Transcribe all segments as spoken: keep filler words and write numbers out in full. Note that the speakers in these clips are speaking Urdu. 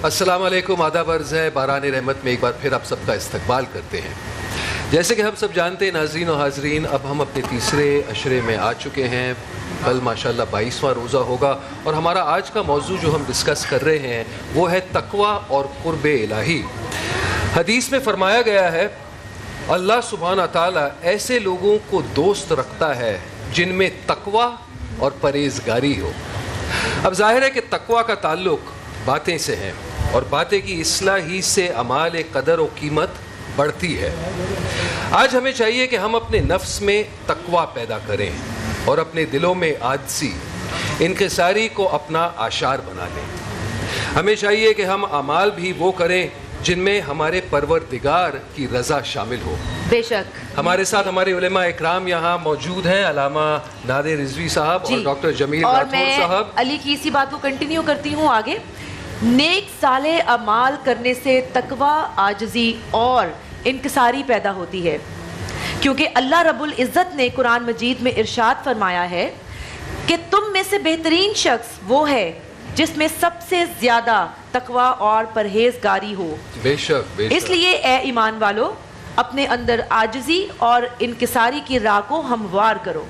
السلام علیکم، آداب عرض ہے باران رحمت میں ایک بار پھر آپ سب کا استقبال کرتے ہیں۔ جیسے کہ ہم سب جانتے ہیں ناظرین و حاضرین، اب ہم اپنے تیسرے عشرے میں آ چکے ہیں۔ کل ماشاءاللہ بائیسواں روزہ ہوگا اور ہمارا آج کا موضوع جو ہم ڈسکس کر رہے ہیں وہ ہے تقوی اور قرب الہی۔ حدیث میں فرمایا گیا ہے اللہ سبحانہ تعالیٰ ایسے لوگوں کو دوست رکھتا ہے جن میں تقوی اور پرہیزگاری ہو۔ اب ظاہر ہے کہ تقوی کا تعلق باتیں سے ہیں اور باتیں کی اصلاح ہی سے اعمال قدر و قیمت بڑھتی ہے۔ آج ہمیں چاہیے کہ ہم اپنے نفس میں تقوی پیدا کریں اور اپنے دلوں میں عاجزی انکساری کو اپنا آشار بنا لیں۔ ہمیں چاہیے کہ ہم اعمال بھی وہ کریں جن میں ہمارے پروردگار کی رضا شامل ہو۔ بے شک ہمارے ساتھ ہمارے علماء اکرام یہاں موجود ہیں، علامہ نادر رضوی صاحب جی. اور ڈاکٹر جمیل راٹھور صاحب۔ اور میں علی کی اسی بات کو کنٹینیو کرتی ہوں آگے۔ نیک صالح اعمال کرنے سے تقوی، عاجزی اور انکساری پیدا ہوتی ہے، کیونکہ اللہ رب العزت نے قرآن مجید میں ارشاد فرمایا ہے کہ تم میں سے بہترین شخص وہ ہے جس میں سب سے زیادہ تقوی اور پرہیزگاری ہو۔ بے شک بے شک۔ اس لیے اے ایمان والو اپنے اندر عاجزی اور انکساری کی راہ کو ہموار کرو۔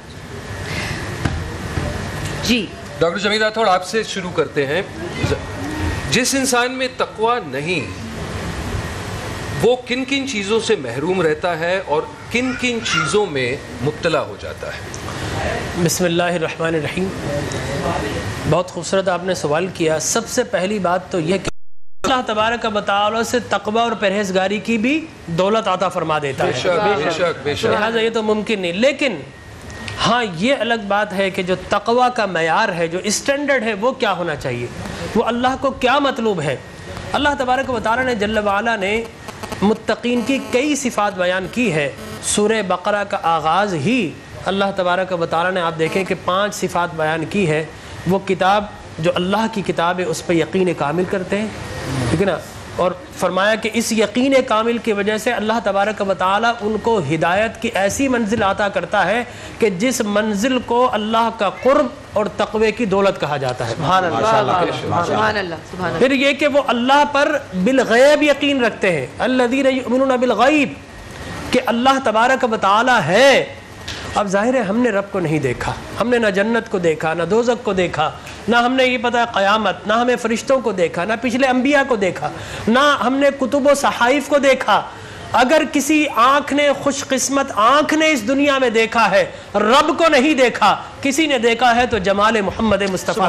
جی ڈاکٹر جمیل راٹھور، آپ سے شروع کرتے ہیں۔ جس انسان میں تقوی نہیں وہ کن کن چیزوں سے محروم رہتا ہے اور کن کن چیزوں میں مبتلا ہو جاتا ہے؟ بسم اللہ الرحمن الرحیم۔ بہت خوبصورت آپ نے سوال کیا۔ سب سے پہلی بات تو یہ کہ اللہ تبارک و تعالی سے تقوی اور پرہیزگاری کی بھی دولت عطا فرما دیتا ہے، بے شک بے شک۔ لہٰذا یہ تو ممکن نہیں، لیکن ہاں یہ الگ بات ہے کہ جو تقوی کا معیار ہے، جو اسٹینڈرڈ ہے، وہ کیا ہونا چاہیے، وہ اللہ کو کیا مطلوب ہے۔ اللہ تبارک و تعالی نے جل وعلا نے متقین کی کئی صفات بیان کی ہے۔ سورہ بقرہ کا آغاز ہی اللہ تبارک و تعالی نے آپ دیکھیں کہ پانچ صفات بیان کی ہے۔ وہ کتاب جو اللہ کی کتاب ہے اس پہ یقین کامل کرتے ہیں، ٹھیک ہے نا، اور فرمایا کہ اس یقین کامل کی وجہ سے اللہ تبارک و تعالی ان کو ہدایت کی ایسی منزل عطا کرتا ہے کہ جس منزل کو اللہ کا قرب اور تقوی کی دولت کہا جاتا ہے۔ سبحان اللہ سبحان اللہ۔ پھر یہ کہ وہ اللہ پر بالغیب یقین رکھتے ہیں، الذین یؤمنون بالغیب، کہ اللہ تبارک و تعالی ہے۔ اب ظاہر ہے ہم نے رب کو نہیں دیکھا، ہم نے نہ جنت کو دیکھا، نہ دوزخ کو دیکھا، نہ ہم نے یہ پتہ قیامت، نہ ہمیں فرشتوں کو دیکھا، نہ پچھلے انبیاء کو دیکھا، نہ ہم نے کتب و صحائف کو دیکھا۔ اگر کسی آنکھ نے، خوش قسمت آنکھ نے اس دنیا میں دیکھا ہے، رب کو نہیں دیکھا، کسی نے دیکھا ہے تو جمال محمد مصطفیٰ،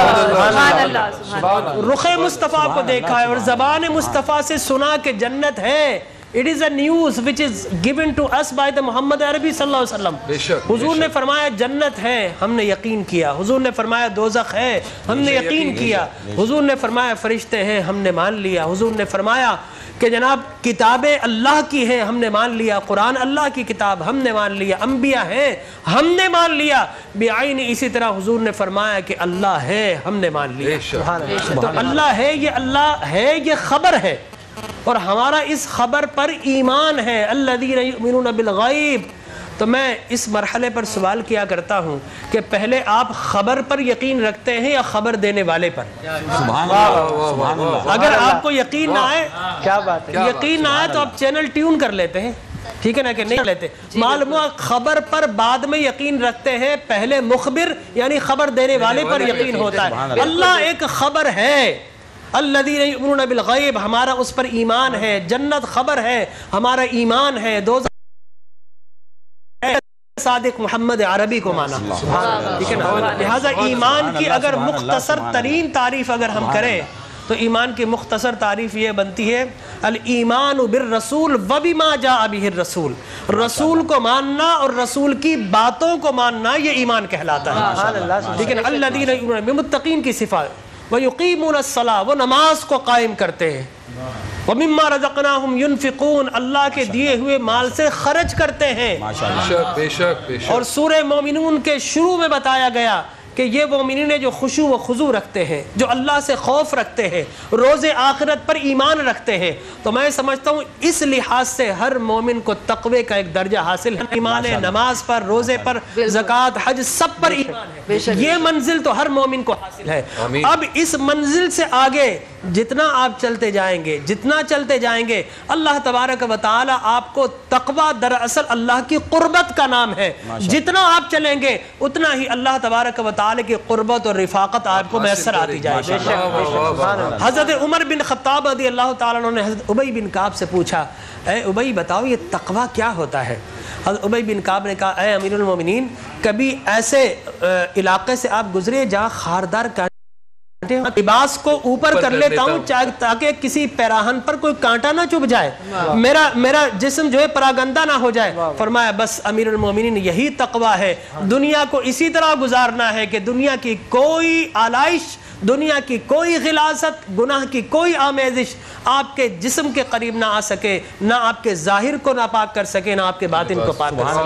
رخ مصطفیٰ کو دیکھا ہے اور زبان مصطفیٰ سے سنا کہ جنت ہے۔ It is a news which is given to us by the محمد عربی صلی اللہ علیہ وسلم۔ حضور نے فرمایا جنت ہے، ہم نے یقین کیا۔ حضور نے فرمایا دوزخ ہے، ہم نے یقین کیا۔ حضور نے فرمایا فرشتے ہیں، ہم نے مان لیا۔ حضور نے فرمایا کہ جناب کتابیں اللہ کی ہیں، ہم نے مان لیا۔ قرآن اللہ کی کتاب، ہم نے مان لیا۔ انبیاء ہیں، ہم نے مان لیا بعین۔ اسی طرح حضور نے فرمایا کہ اللہ ہے، ہم نے مان لیا۔ تو اللہ ہے، یہ اللہ ہے، یہ خبر ہے اور ہمارا اس خبر پر ایمان ہے، الذین یؤمنون بالغیب۔ تو میں اس مرحلے پر سوال کیا کرتا ہوں کہ پہلے آپ خبر پر یقین رکھتے ہیں یا خبر دینے والے پر؟ سبحان اللہ۔ اگر آپ کو یقین نہ آئے، کیا بات ہے، یقین نہ آئے تو آپ چینل ٹیون کر لیتے ہیں، ٹھیک ہے نا، کہ نہیں لیتے۔ معلوم ہوا خبر پر بعد میں یقین رکھتے ہیں، پہلے مخبر یعنی خبر دینے والے پر یقین ہوتا ہے۔ اللہ ایک خبر ہے، الذین یؤمنون بالغیب، ہمارا اس پر ایمان ہے۔ جنت خبر ہے، ہمارا ایمان ہے۔ دوزخ صادق محمد عربی کو مانا، ٹھیک ہے نا۔ لہٰذا ایمان کی اگر مختصر ترین تعریف اگر ہم کریں تو ایمان کی مختصر تعریف یہ بنتی ہے الایمان بالرسول وبما جاء به الرسول، رسول کو ماننا اور رسول کی باتوں کو ماننا، یہ ایمان کہلاتا ہے۔ لیکن الذین یؤمنون، متقین کی صفات، وَيُقِيمُونَ الصَّلَاةَ، وہ نماز کو قائم کرتے ہیں، وَمِمَّا رَزَقْنَاهُمْ يُنْفِقُونَ، اللہ کے دیے ہوئے مال سے خرچ کرتے ہیں۔ بے شک بے شک۔ اور سورہ مومنون کے شروع میں بتایا گیا کہ یہ مومنین جو خشوع و خضوع رکھتے ہیں، جو اللہ سے خوف رکھتے ہیں، روز آخرت پر ایمان رکھتے ہیں، تو میں سمجھتا ہوں اس لحاظ سے ہر مومن کو تقوی کا ایک درجہ حاصل ہے۔ ایمان ہے، نماز پر، روزے پر، زکوٰۃ، حج، سب پر ایمان ہے۔ یہ منزل تو ہر مومن کو حاصل ہے۔ اب اس منزل سے آگے جتنا آپ چلتے جائیں گے، جتنا چلتے جائیں گے، اللہ تبارک و تعالی آپ کو تقوی دراصل اللہ کی قربت کا نام ہے، جتنا آپ چلیں گے اتنا ہی اللہ تبارک و تعالی کی قربت اور رفاقت آپ کو میسر آتی جائے گی۔ حضرت عمر بن خطاب رضی اللہ تعالیٰ عنہ نے حضرت ابی بن کعب سے پوچھا، اے ابی بتاؤ یہ تقوی کیا ہوتا ہے؟ حضرت ابی بن کعب نے کہا، اے امیر المومنین، کبھی ایسے علاقے سے آپ گزرے جہاں خاردار کانٹے، لباس کو اوپر کر لیتا ہوں تاکہ کسی پیراہن پر کوئی کانٹا نہ چبھ جائے، میرا میرا جسم جو ہے پراگندہ نہ ہو جائے۔ فرمایا بس امیر المومنین یہی تقوی ہے، دنیا کو اسی طرح گزارنا ہے کہ دنیا کی کوئی آلائش، دنیا کی کوئی غلاظت، گناہ کی کوئی آمیزش آپ کے جسم کے قریب نہ آ سکے، نہ آپ کے ظاہر کو ناپاک کر سکے، نہ آپ کے باطن کو پاک کر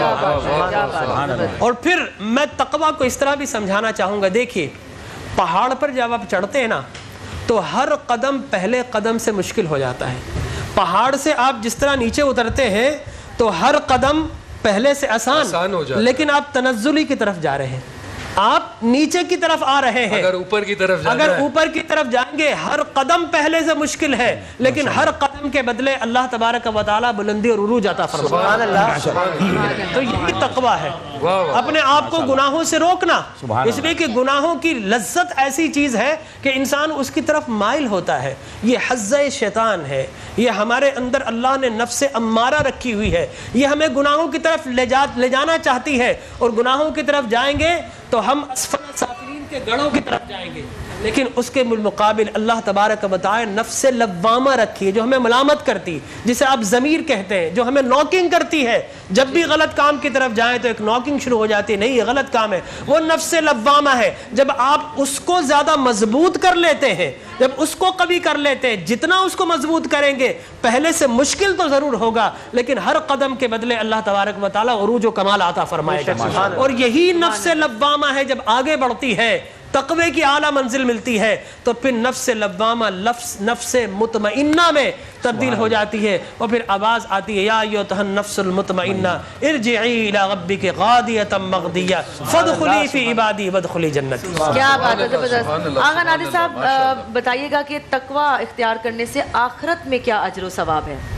سکے۔ اور پھر میں تقوی کو اس طرح بھی سمجھانا چاہوں گا، دیکھیے پہاڑ پر جب آپ چڑھتے ہیں نا تو ہر قدم پہلے قدم سے مشکل ہو جاتا ہے۔ پہاڑ سے آپ جس طرح نیچے اترتے ہیں تو ہر قدم پہلے سے آسان ہو جاتا ہے، لیکن آپ تنزلی کی طرف جا رہے ہیں، آپ نیچے کی طرف آ رہے ہیں۔ اگر اوپر کی طرف جانا اگر اوپر کی طرف جائیں گے ہر قدم پہلے سے مشکل ہے، لیکن ہر قدم کے بدلے اللہ تبارک و تعالی بلندی اور عروج عطا فرمائے۔ تو یہی تقوی ہے، اپنے آپ کو گناہوں سے روکنا، اس لیے کہ گناہوں کی لذت ایسی چیز ہے کہ انسان اس کی طرف مائل ہوتا ہے۔ یہ حظ شیطان ہے، یہ ہمارے اندر اللہ نے نفس امارہ رکھی ہوئی ہے، یہ ہمیں گناہوں کی طرف لے جا لے جانا چاہتی ہے، اور گناہوں کی طرف جائیں گے تو ہم اسفل سافلین کے گڑھوں کی طرف جائیں گے۔ لیکن اس کے بالمقابل اللہ تبارک و تعالی نفس لوامہ رکھی ہے، جو ہمیں ملامت کرتی، جسے آپ ضمیر کہتے ہیں، جو ہمیں نوکنگ کرتی ہے، جب بھی غلط کام کی طرف جائیں تو ایک نوکنگ شروع ہو جاتی ہے، نہیں یہ غلط کام ہے، وہ نفس لوامہ ہے۔ جب آپ اس کو زیادہ مضبوط کر لیتے ہیں، جب اس کو قوی کر لیتے ہیں، جتنا اس کو مضبوط کریں گے پہلے سے مشکل تو ضرور ہوگا، لیکن ہر قدم کے بدلے اللہ تبارک و تعالی عروج و کمال عطا فرمائے گا۔ اور یہی نفس لوامہ ہے، جب آگے بڑھتی ہے، تقوی کی اعلیٰ منزل ملتی ہے، تو پھر نفس لوامہ لفظ نفس مطمئنہ میں تبدیل ہو جاتی ہے، اور پھر آواز آتی ہے، یا ایھا النفس المطمئنہ ارجعی الی ربک راضیۃ مرضیہ فادخلی فی عبادی وادخلی جنتی۔ کیا بات ہے، زبردست۔ آغا نادر صاحب بتائیے گا کہ تقوی اختیار کرنے سے آخرت میں کیا اجر و ثواب ہے؟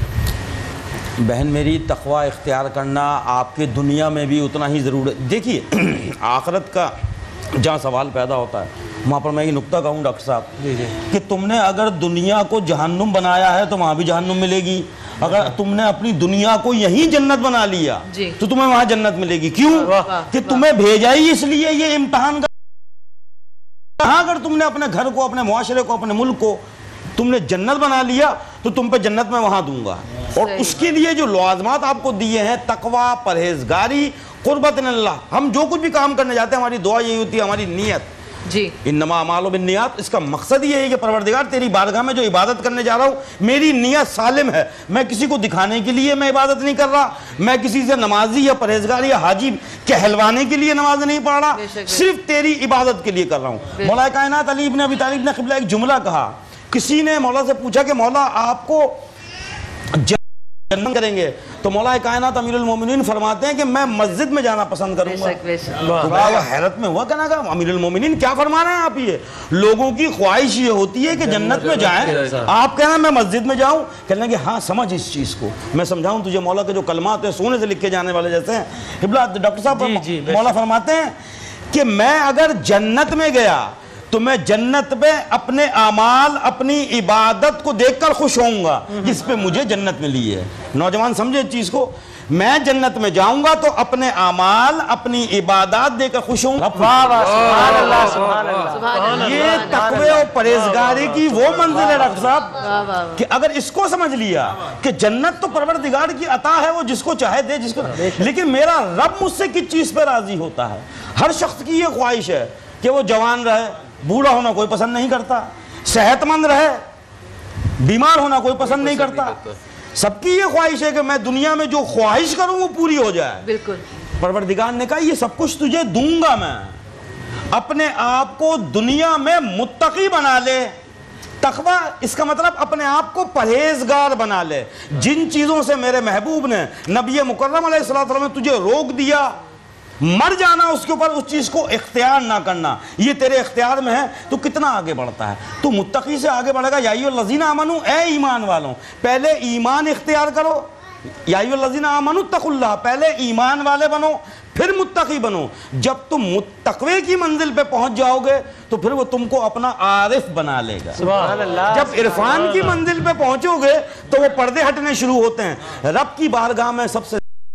بہن میری، تقوی اختیار کرنا آپ کے دنیا میں بھی اتنا ہی ضرور ہے۔ دیکھیے آخرت کا جہاں سوال پیدا ہوتا ہے وہاں پر میں یہ نقطہ کہوں ڈاکٹر صاحب کہ تم نے اگر دنیا کو جہنم بنایا ہے تو وہاں بھی جہنم ملے گی، اگر تم نے اپنی دنیا کو یہی جنت بنا لیا تو تمہیں وہاں جنت ملے گی۔ کیوں کہ تمہیں بھیجا ہی اس لیے یہ امتحان کا۔ اگر تم نے اپنے گھر کو، اپنے معاشرے کو، اپنے ملک کو تم نے جنت بنا لیا تو تم پہ جنت میں وہاں دوں گا، اور اس کے لیے جو لوازمات آپ کو دیے ہیں، تقوی، پرہیزگاری، قربت اللہ، ہم جو کچھ بھی کام کرنے جاتے ہیں ہماری دعا یہی ہوتی ہے، ہماری نیت جی انما اعمال بالنیات، اس کا مقصد یہ ہے کہ پروردگار تیری بارگاہ میں جو عبادت کرنے جا رہا ہوں میری نیت سالم ہے، میں کسی کو دکھانے کے لیے میں عبادت نہیں کر رہا، میں کسی سے نمازی یا پرہیزگار یا حاجی کہلوانے کے لیے نماز نہیں پڑھ رہا، صرف تیری عبادت کے لیے کر رہا ہوں۔ مولا کائنات علی ابن ابی طالب نے قبلہ ایک جملہ کہا، کسی نے مولا سے پوچھا کہ مولا آپ کو جنت کریں گے، تو مولا کائنات امیر المومنین فرماتے ہیں کہ میں مسجد میں جانا پسند کروں گا۔ حیرت میں ہوا کہنا کہ امیر المومنین کیا فرما رہے ہیں آپ؟ یہ لوگوں کی خواہش یہ ہوتی ہے کہ جنت میں جائیں، آپ کہنا میں مسجد میں جاؤں؟ کہنے کہ ہاں سمجھ اس چیز کو، میں سمجھاؤں تجھے، مولا کے جو کلمات ہیں سونے سے لکھے جانے والے جیسے ہیں۔ ڈاکٹر صاحب مولا فرماتے ہیں کہ میں اگر جنت میں گیا تو میں جنت میں اپنے اعمال، اپنی عبادت کو دیکھ کر خوش ہوں گا جس پہ مجھے جنت ملی ہے۔ نوجوان سمجھے اس چیز کو، میں جنت میں جاؤں گا تو اپنے اعمال، اپنی عبادات دیکھ کر خوش ہوں گا۔ یہ تقوی و پرہیزگاری کی وہ منزل ہے ڈاکٹر صاحب کہ اگر اس کو سمجھ لیا کہ جنت تو پروردگار کی عطا ہے، وہ جس کو چاہے دے، جس کو، لیکن میرا رب مجھ سے کس چیز پہ راضی ہوتا ہے؟ ہر شخص کی یہ خواہش ہے کہ وہ جوان رہے، بوڑھا ہونا کوئی پسند نہیں کرتا، صحت مند رہے، بیمار ہونا کوئی پسند نہیں کرتا، سب کی یہ خواہش ہے کہ میں دنیا میں جو خواہش کروں وہ پوری ہو جائے۔ بالکل۔ پروردگار نے کہا یہ سب کچھ تجھے دوں گا میں، اپنے آپ کو دنیا میں متقی بنا لے. تقوی اس کا مطلب اپنے آپ کو پرہیزگار بنا لے. جن چیزوں سے میرے محبوب نے نبی مکرم علیہ السلام نے تجھے روک دیا، مر جانا اس کے اوپر، اس چیز کو اختیار نہ کرنا، یہ تیرے اختیار میں ہے، تو کتنا آگے بڑھتا ہے. تو متقی سے آگے بڑھے گا. یا ایھا الذین آمنوا، اے ایمان والوں، پہلے ایمان اختیار کرو. یا ایھا الذین آمنوا اتقوا اللہ، پہلے ایمان والے بنو پھر متقی بنو. جب تم تقوی کی منزل پہ پہنچ جاؤ گے تو پھر وہ تم کو اپنا عارف بنا لے گا. سبحان اللہ. جب عرفان کی منزل پہ پہنچو گے تو وہ پردے ہٹنے شروع ہوتے ہیں. رب کی بارگاہ میں سب سے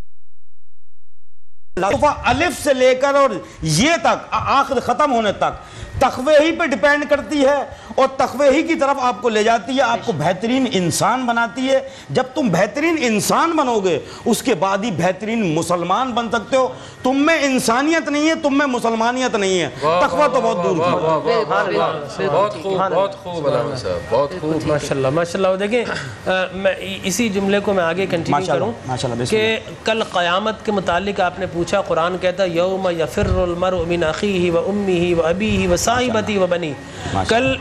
الف سے لے کر اور یہ تک آخر ختم ہونے تک تقوی ہی پہ ڈیپینڈ کرتی ہے، اور تقوی ہی کی طرف آپ کو لے جاتی ہے، آپ کو بہترین انسان بناتی ہے. جب تم بہترین انسان بنو گے اس کے بعد ہی بہترین مسلمان بن سکتے ہو. تم میں انسانیت نہیں ہے، تم میں مسلمانیت نہیں ہے. تقوی تو بہت دور کی بات ہے. بہت خوب، بہت خوب علامہ صاحب، بہت خوب. ماشاءاللہ ماشاءاللہ. دیکھیں میں اسی جملے کو میں آگے کنٹینیو کروں کہ کل قیامت کے متعلق آپ نے پوچھا. قرآن کہتا ہے یوم یفر المرء من اخیہ و امہ و ابیہ و صاحبتہ و بنیہ. کل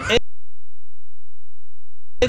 ایک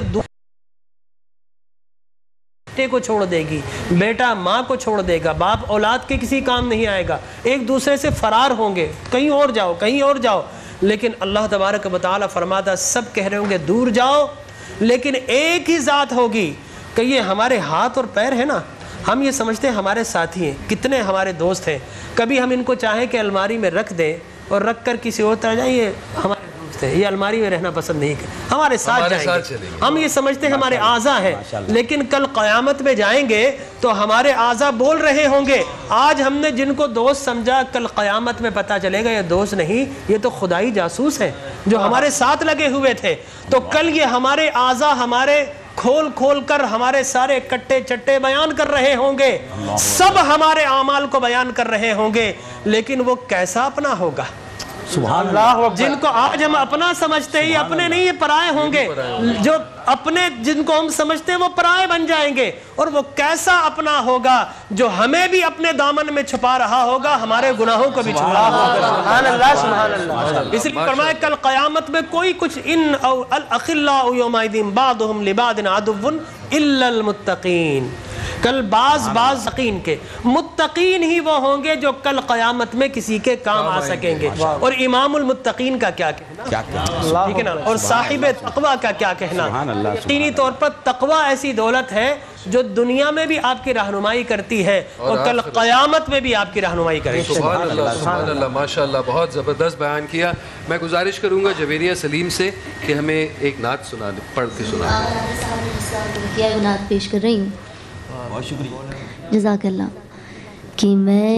بیٹے کو چھوڑ دے گی، بیٹا ماں کو چھوڑ دے گا، باپ اولاد کے کسی کام نہیں آئے گا، ایک دوسرے سے فرار ہوں گے، کہیں اور جاؤ کہیں اور جاؤ. لیکن اللہ تبارک و تعالیٰ فرماتا سب کہہ رہے ہوں گے دور جاؤ، لیکن ایک ہی ذات ہوگی کہ یہ ہمارے ہاتھ اور پیر ہے نا، ہم یہ سمجھتے ہیں ہمارے ساتھی ہیں، کتنے ہمارے دوست ہیں. کبھی ہم ان کو چاہیں کہ الماری میں رکھ دیں اور رکھ کر کسی اور طرح جائیں، یہ ہمارے دوست ہیں، یہ الماری میں رہنا پسند نہیں کرتے، ہمارے ساتھ جائیں گے. ہم یہ سمجھتے ہیں ہمارے اعضاء ہیں، لیکن کل قیامت میں جائیں گے تو ہمارے اعضاء بول رہے ہوں گے آج ہم نے جن کو دوست سمجھا کل قیامت میں پتہ چلے گا یہ دوست نہیں، یہ تو خدائی جاسوس ہیں جو ہمارے ساتھ لگے ہوئے تھے. تو کل یہ ہمارے اعضاء ہمارے کھول کھول کر ہمارے سارے کٹے چٹے بیان کر رہے ہوں گے، سب ہمارے اعمال کو بیان کر رہے ہوں گے، لیکن وہ کیسا اپنا ہوگا؟ سبحان اللہ. جن کو آج ہم اپنا سمجھتے ہیں اپنے نہیں، یہ پرائے ہوں گے. جو اپنے جن کو ہم سمجھتے ہیں وہ پرائے بن جائیں گے. اور وہ کیسا اپنا ہوگا جو ہمیں بھی اپنے دامن میں چھپا رہا ہوگا، ہمارے گناہوں کو بھی چھپا رہا ہوگا. سبحان اللہ سبحان اللہ. اس لیے فرمایا کل قیامت میں کوئی کچھ ان او الاخلاء یومئذ بعضهم لبعض عدو الا المتقین. کل بعض بعض متقین کے متقین ہی وہ ہوں گے جو کل قیامت میں کسی کے کام آ سکیں گے. اور امام المتقین کا کیا کہنا، ٹھیک ہے نا، اور صاحب تقوی کا کیا کہنا. یقینی طور پر تقوی ایسی دولت ہے جو دنیا میں بھی آپ کی رہنمائی کرتی ہے اور کل قیامت میں بھی آپ کی رہنمائی کرے گی. سبحان اللہ سبحان اللہ. ماشاءاللہ بہت زبردست بیان کیا. میں گزارش کروں گا جویریہ سلیم سے کہ ہمیں ایک نعت سنا پڑھ کے سنا دیں. کیا نعت پیش کر رہی ہوں. بہت شکریہ. جزاک اللہ. کہ میں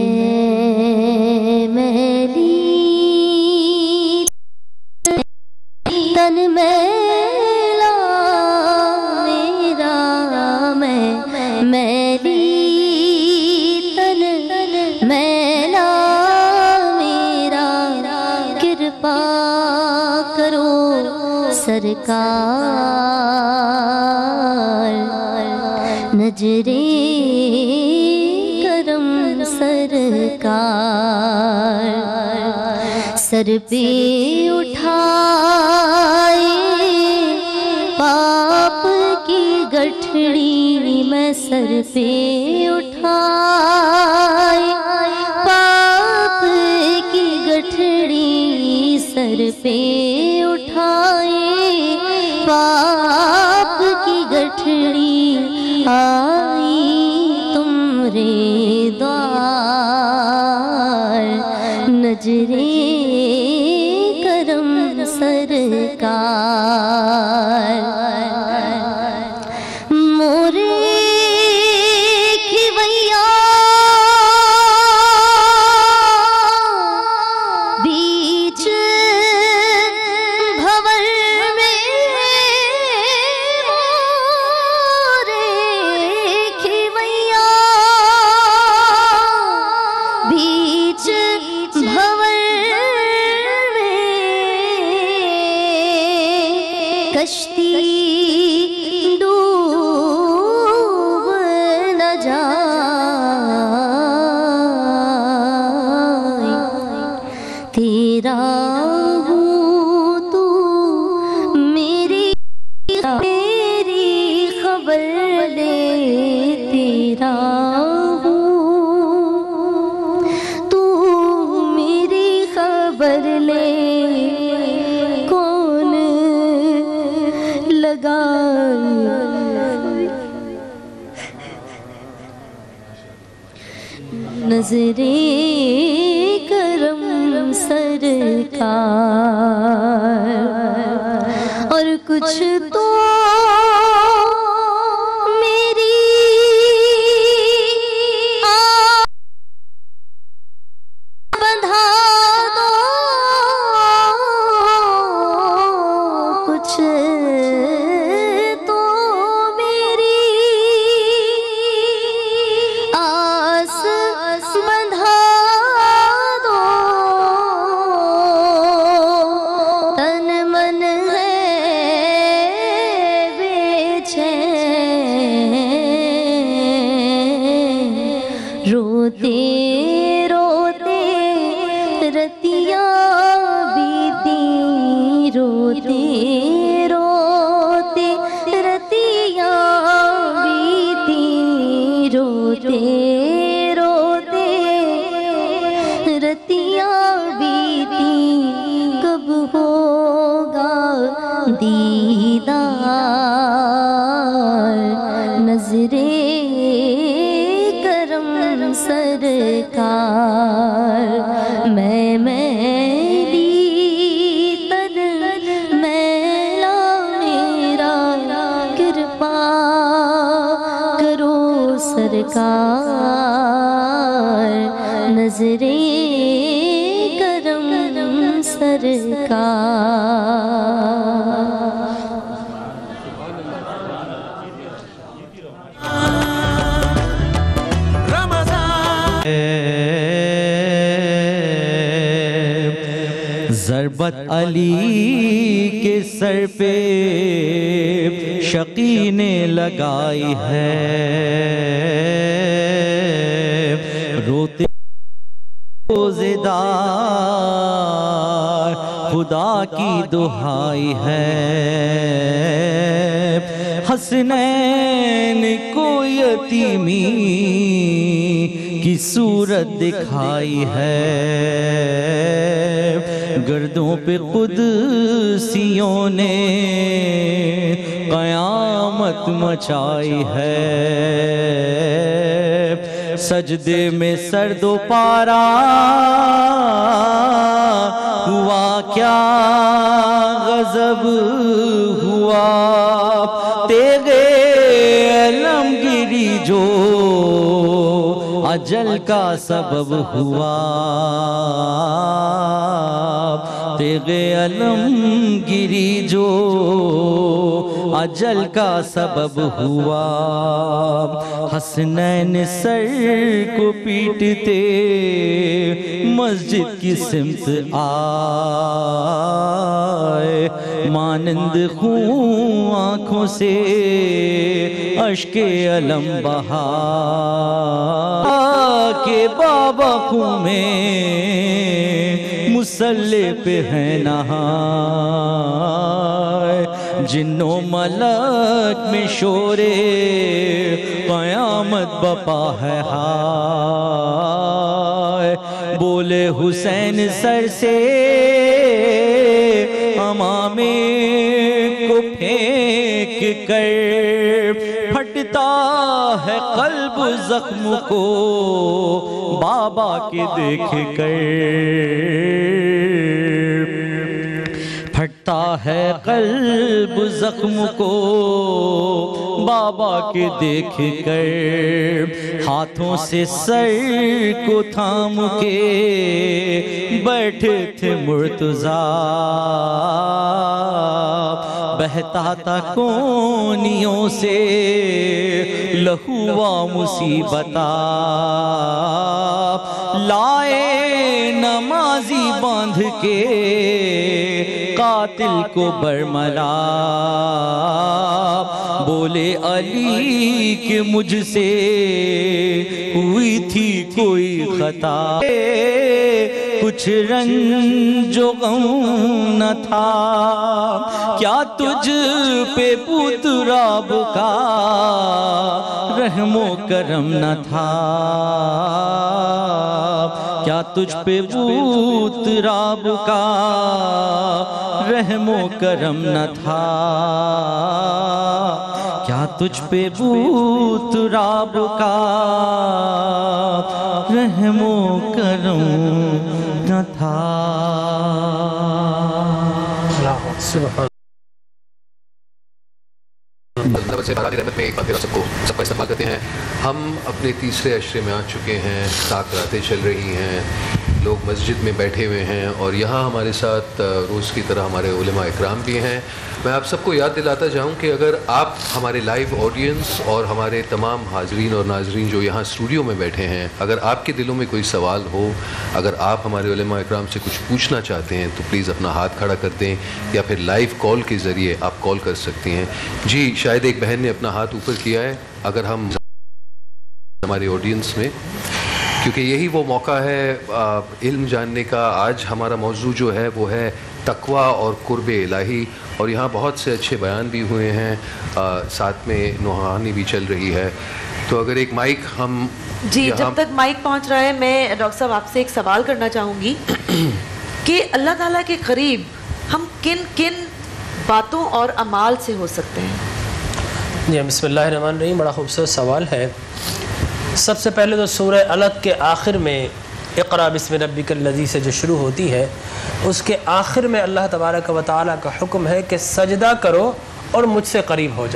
میلی تن میلا میرا، میں میلی تن میلا میرا، کرپا کرو سرکار، نظرِ کرم سرکار، سر پہ اٹھائے پاپ کی گٹھڑی، میں سر پہ اٹھائے پاپ کی گٹھڑی، سر پہ اٹھائے پاپ کی گٹھڑی، آئی تمرے دوار، نظرِ کرم سرکار، مورے کھویا بیچ بھور میں، مورے کھویا بیچ بھور میں، کشتی ڈوب نہ جائے، تیرا मेरा हूँ, तू मेरी खबर ले कौन लगा। नजरे करम सरकार और कुछ तो मेरी बंधा दो, कुछ तो मेरी आस बंधा दो। तन मन है बेचैन, रोते रोते रतियाँ बीती, रोते रोते रतियाँ बीती, रोते रोते रतियाँ बीती। कब होगा दीदार, नजरे करम सरकार। मैं मैली तन मैला मेरा, कृपा करो सरकार। नजरे करम सरकार। ضربت علی کے سر پہ شقی نے لگائی ہے، روتے روزے دار خدا کی دہائی ہے۔ حسنین کو یتیمی کی صورت دکھائی ہے، گردوں پہ قدسیوں نے قیامت مچائی ہے۔ سجدے میں سر دو پارا ہوا کیا غضب ہوا، تیغے علمگیری جو اجل کا سبب ہوا، تیغے علمگیری جو اجل کا سبب ہوا۔ حسنین سر کو پیٹتے مسجد کی سمت آئے، مانند خون آنکھوں سے اشک علم بہا کہ بابا خون میں مصلی پہ ہے نہائے، جنوں ملک میں شور قیامت بپا ہے ہائے۔ بولے حسین سر سے امامے کو پھینک کر، پھٹتا ہے قلب زخم کو بابا کے دیکھ کر، پھٹتا ہے قلب زخم کو بابا کے دیکھ کر۔ ہاتھوں سے سر کو تھام کے بیٹھے تھے مرتضیٰ، بہتا تھا کونیوں سے لہوا مصیبتا، لائے نمازی باندھ کے قاتل کو برملا، بولے علی کہ مجھ سے ہوئی تھی کوئی خطا، کچھ رنج و غم نہ تھا، کیا تجھ پہ پتراب کا رحم و کرم نہ تھا، کیا تجھ پہ پتراب کا رحم و کرم نہ تھا، کیا تجھ پہ پتراب کا رحم و کرم نہ تھا۔ سبحان اللہ سے باران رحمت میں ایک بار پھر سب کو سب کا استقبال کرتے ہیں۔ ہم اپنے تیسرے عشرے میں آ چکے ہیں، تاک راتیں چل رہی ہیں، لوگ مسجد میں بیٹھے ہوئے ہیں اور یہاں ہمارے ساتھ روز کی طرح ہمارے علماء اکرام بھی ہیں۔ میں آپ سب کو یاد دلاتا جاؤں کہ اگر آپ ہمارے لائیو آڈینس اور ہمارے تمام حاضرین اور ناظرین جو یہاں اسٹوڈیو میں بیٹھے ہیں، اگر آپ کے دلوں میں کوئی سوال ہو، اگر آپ ہمارے علماء اکرام سے کچھ پوچھنا چاہتے ہیں تو پلیز اپنا ہاتھ کھڑا کر دیں، یا پھر لائیو کال کے ذریعے آپ کال کر سکتی ہیں۔ جی شاید ایک بہن نے اپنا ہاتھ اوپر کیا ہے، اگر ہم ہمارے آڈینس میں، کیونکہ یہی وہ موقع ہے علم جاننے کا۔ آج ہمارا موضوع جو ہے وہ ہے تقویٰ اور قرب الہی، اور یہاں بہت سے اچھے بیان بھی ہوئے ہیں، ساتھ میں نوحانی بھی چل رہی ہے۔ تو اگر ایک مائک ہم جی جب تک مائک پہنچ رہا ہے، میں ڈاکٹر صاحب آپ سے ایک سوال کرنا چاہوں گی کہ اللہ تعالیٰ کے قریب ہم کن کن باتوں اور اعمال سے ہو سکتے ہیں؟ جی بسم اللہ الرحمن الرحیم، بڑا خوبصورت سوال ہے۔ سب سے پہلے تو سورہ علق کے آخر میں اقرا بسم ربک الذی سے جو شروع ہوتی ہے، اس کے آخر میں اللہ تبارک و تعالیٰ کا حکم ہے کہ سجدہ کرو اور مجھ سے قریب ہو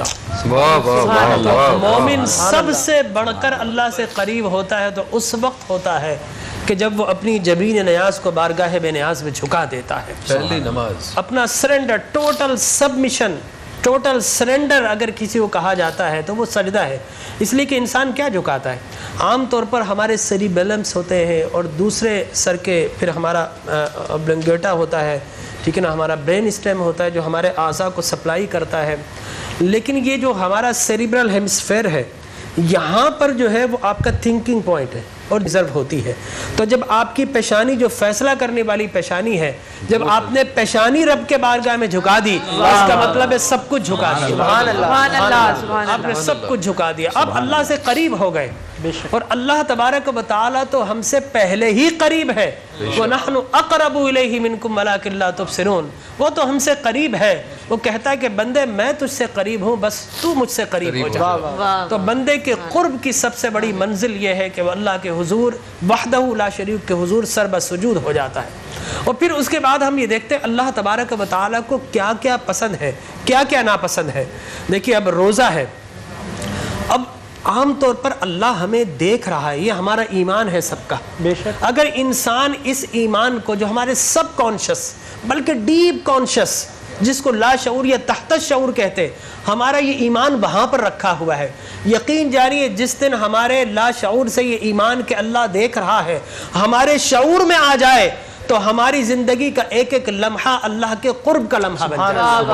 جاؤ۔ مومن سب سے بڑھ کر اللہ سے قریب ہوتا ہے تو اس وقت ہوتا ہے کہ جب وہ اپنی جبین نیاز کو بارگاہ بے نیاز میں جھکا دیتا ہے، پہلی نماز، اپنا surrender, total submission, total surrender اگر کسی کو کہا جاتا ہے تو وہ سجدہ ہے۔ اس لیے کہ انسان کیا جھکاتا ہے؟ عام طور پر ہمارے سیریبیلمس ہوتے ہیں اور دوسرے سر کے، پھر ہمارا بلنگیٹا ہوتا ہے، ٹھیک ہے نا، ہمارا برین اسٹیم ہوتا ہے جو ہمارے اعضاء کو سپلائی کرتا ہے، لیکن یہ جو ہمارا سیریبرل ہیمسفیئر ہے، یہاں پر جو ہے وہ آپ کا تھنکنگ پوائنٹ ہے اور ڈیزرو ہوتی ہے۔ تو جب آپ کی پیشانی جو فیصلہ کرنے والی پیشانی ہے، جب آپ نے پیشانی رب کے بارگاہ میں جھکا دی، اس کا مطلب ہے سب کچھ جھکا دیا۔ سبحان اللہ، آپ نے سب کچھ جھکا دیا، اب اللہ سے قریب ہو گئے، اور اللہ تبارک و تعالیٰ تو ہم سے پہلے ہی قریب ہے۔ وَنَحْنُ أَقْرَبُ إِلَيْهِ مِنْكُمْ وَلَٰكِن لَا تُبْصِرُونَ، وہ تو ہم سے قریب ہے، وہ کہتا ہے کہ بندے میں تجھ سے قریب ہوں، بس تو مجھ سے قریب ہو جا۔ تو بندے کے قرب کی سب سے بڑی منزل یہ ہے کہ وہ اللہ کے حضور وحدہ لا شریک کے حضور سر بسجود ہو جاتا ہے۔ اور پھر اس کے بعد ہم یہ دیکھتے ہیں اللہ تبارک و تعالیٰ کو کیا کیا پسند ہے، کیا کیا ناپسند ہے۔ دیکھیے اب روزہ ہے، اب عام طور پر اللہ ہمیں دیکھ رہا ہے، یہ ہمارا ایمان ہے سب کا۔ بے شک اگر انسان اس ایمان کو جو ہمارے سب کانشس بلکہ ڈیپ کانشس، جس کو لا شعور یا تحت شعور کہتے، ہمارا یہ ایمان وہاں پر رکھا ہوا ہے، یقین جانیے جس دن ہمارے لا شعور سے یہ ایمان کہ اللہ دیکھ رہا ہے ہمارے شعور میں آ جائے تو ہماری زندگی کا ایک ایک لمحہ اللہ کے قرب کا لمحہ بن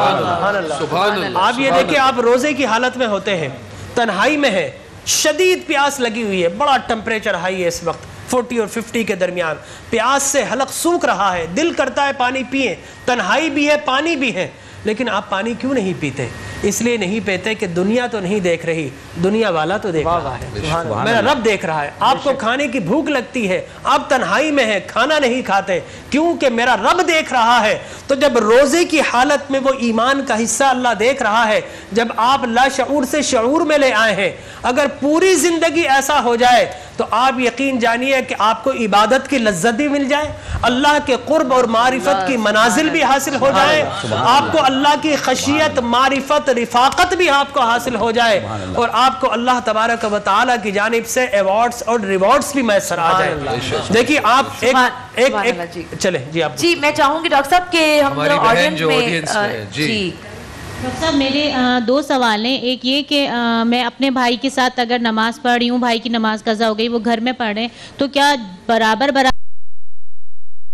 جائے۔ آپ یہ دیکھیں، آپ روزے کی حالت میں ہوتے ہیں، تنہائی میں ہے، شدید پیاس لگی ہوئی ہے، بڑا ٹمپریچر ہائی ہے اس وقت، فورٹی اور ففٹی کے درمیان، پیاس سے حلق سوکھ رہا ہے، دل کرتا ہے پانی پیئیں، تنہائی بھی ہے، پانی بھی ہے، لیکن آپ پانی کیوں نہیں پیتے؟ اس لیے نہیں پیتے کہ دنیا تو نہیں دیکھ رہی، دنیا والا تو دیکھ رہا ہے، میرا رب دیکھ رہا ہے۔ آپ کو کھانے کی بھوک لگتی ہے، آپ تنہائی میں ہیں، کھانا نہیں کھاتے، کیونکہ میرا رب دیکھ رہا ہے۔ تو جب روزے کی حالت میں وہ ایمان کا حصہ اللہ دیکھ رہا ہے، جب آپ لا شعور سے شعور میں لے آئے ہیں، اگر پوری زندگی ایسا ہو جائے تو آپ یقین جانیے کہ آپ کو عبادت کی لذت بھی مل جائے، اللہ کے قرب اور معرفت کی منازل بھی حاصل ہو جائے، آپ کو اللہ کی خشیت، معرفت، رفاقت بھی آپ کو حاصل ہو جائے، اور آپ کو اللہ تبارک و تعالیٰ کی جانب سے ایوارڈز اور ریوارڈز بھی میسر آ جائے۔ دیکھیے آپ ایک ایک ایک چلیں جی آپ جی میں چاہوں گی ڈاکٹر صاحب کہ ہم آڈینس میں جی ڈاکٹر صاحب میرے دو سوال ہیں، ایک یہ کہ میں اپنے بھائی کے ساتھ اگر نماز پڑھ رہی ہوں، بھائی کی نماز قضا ہو گئی، وہ گھر میں پڑھ رہے ہیں، تو کیا برابر برابر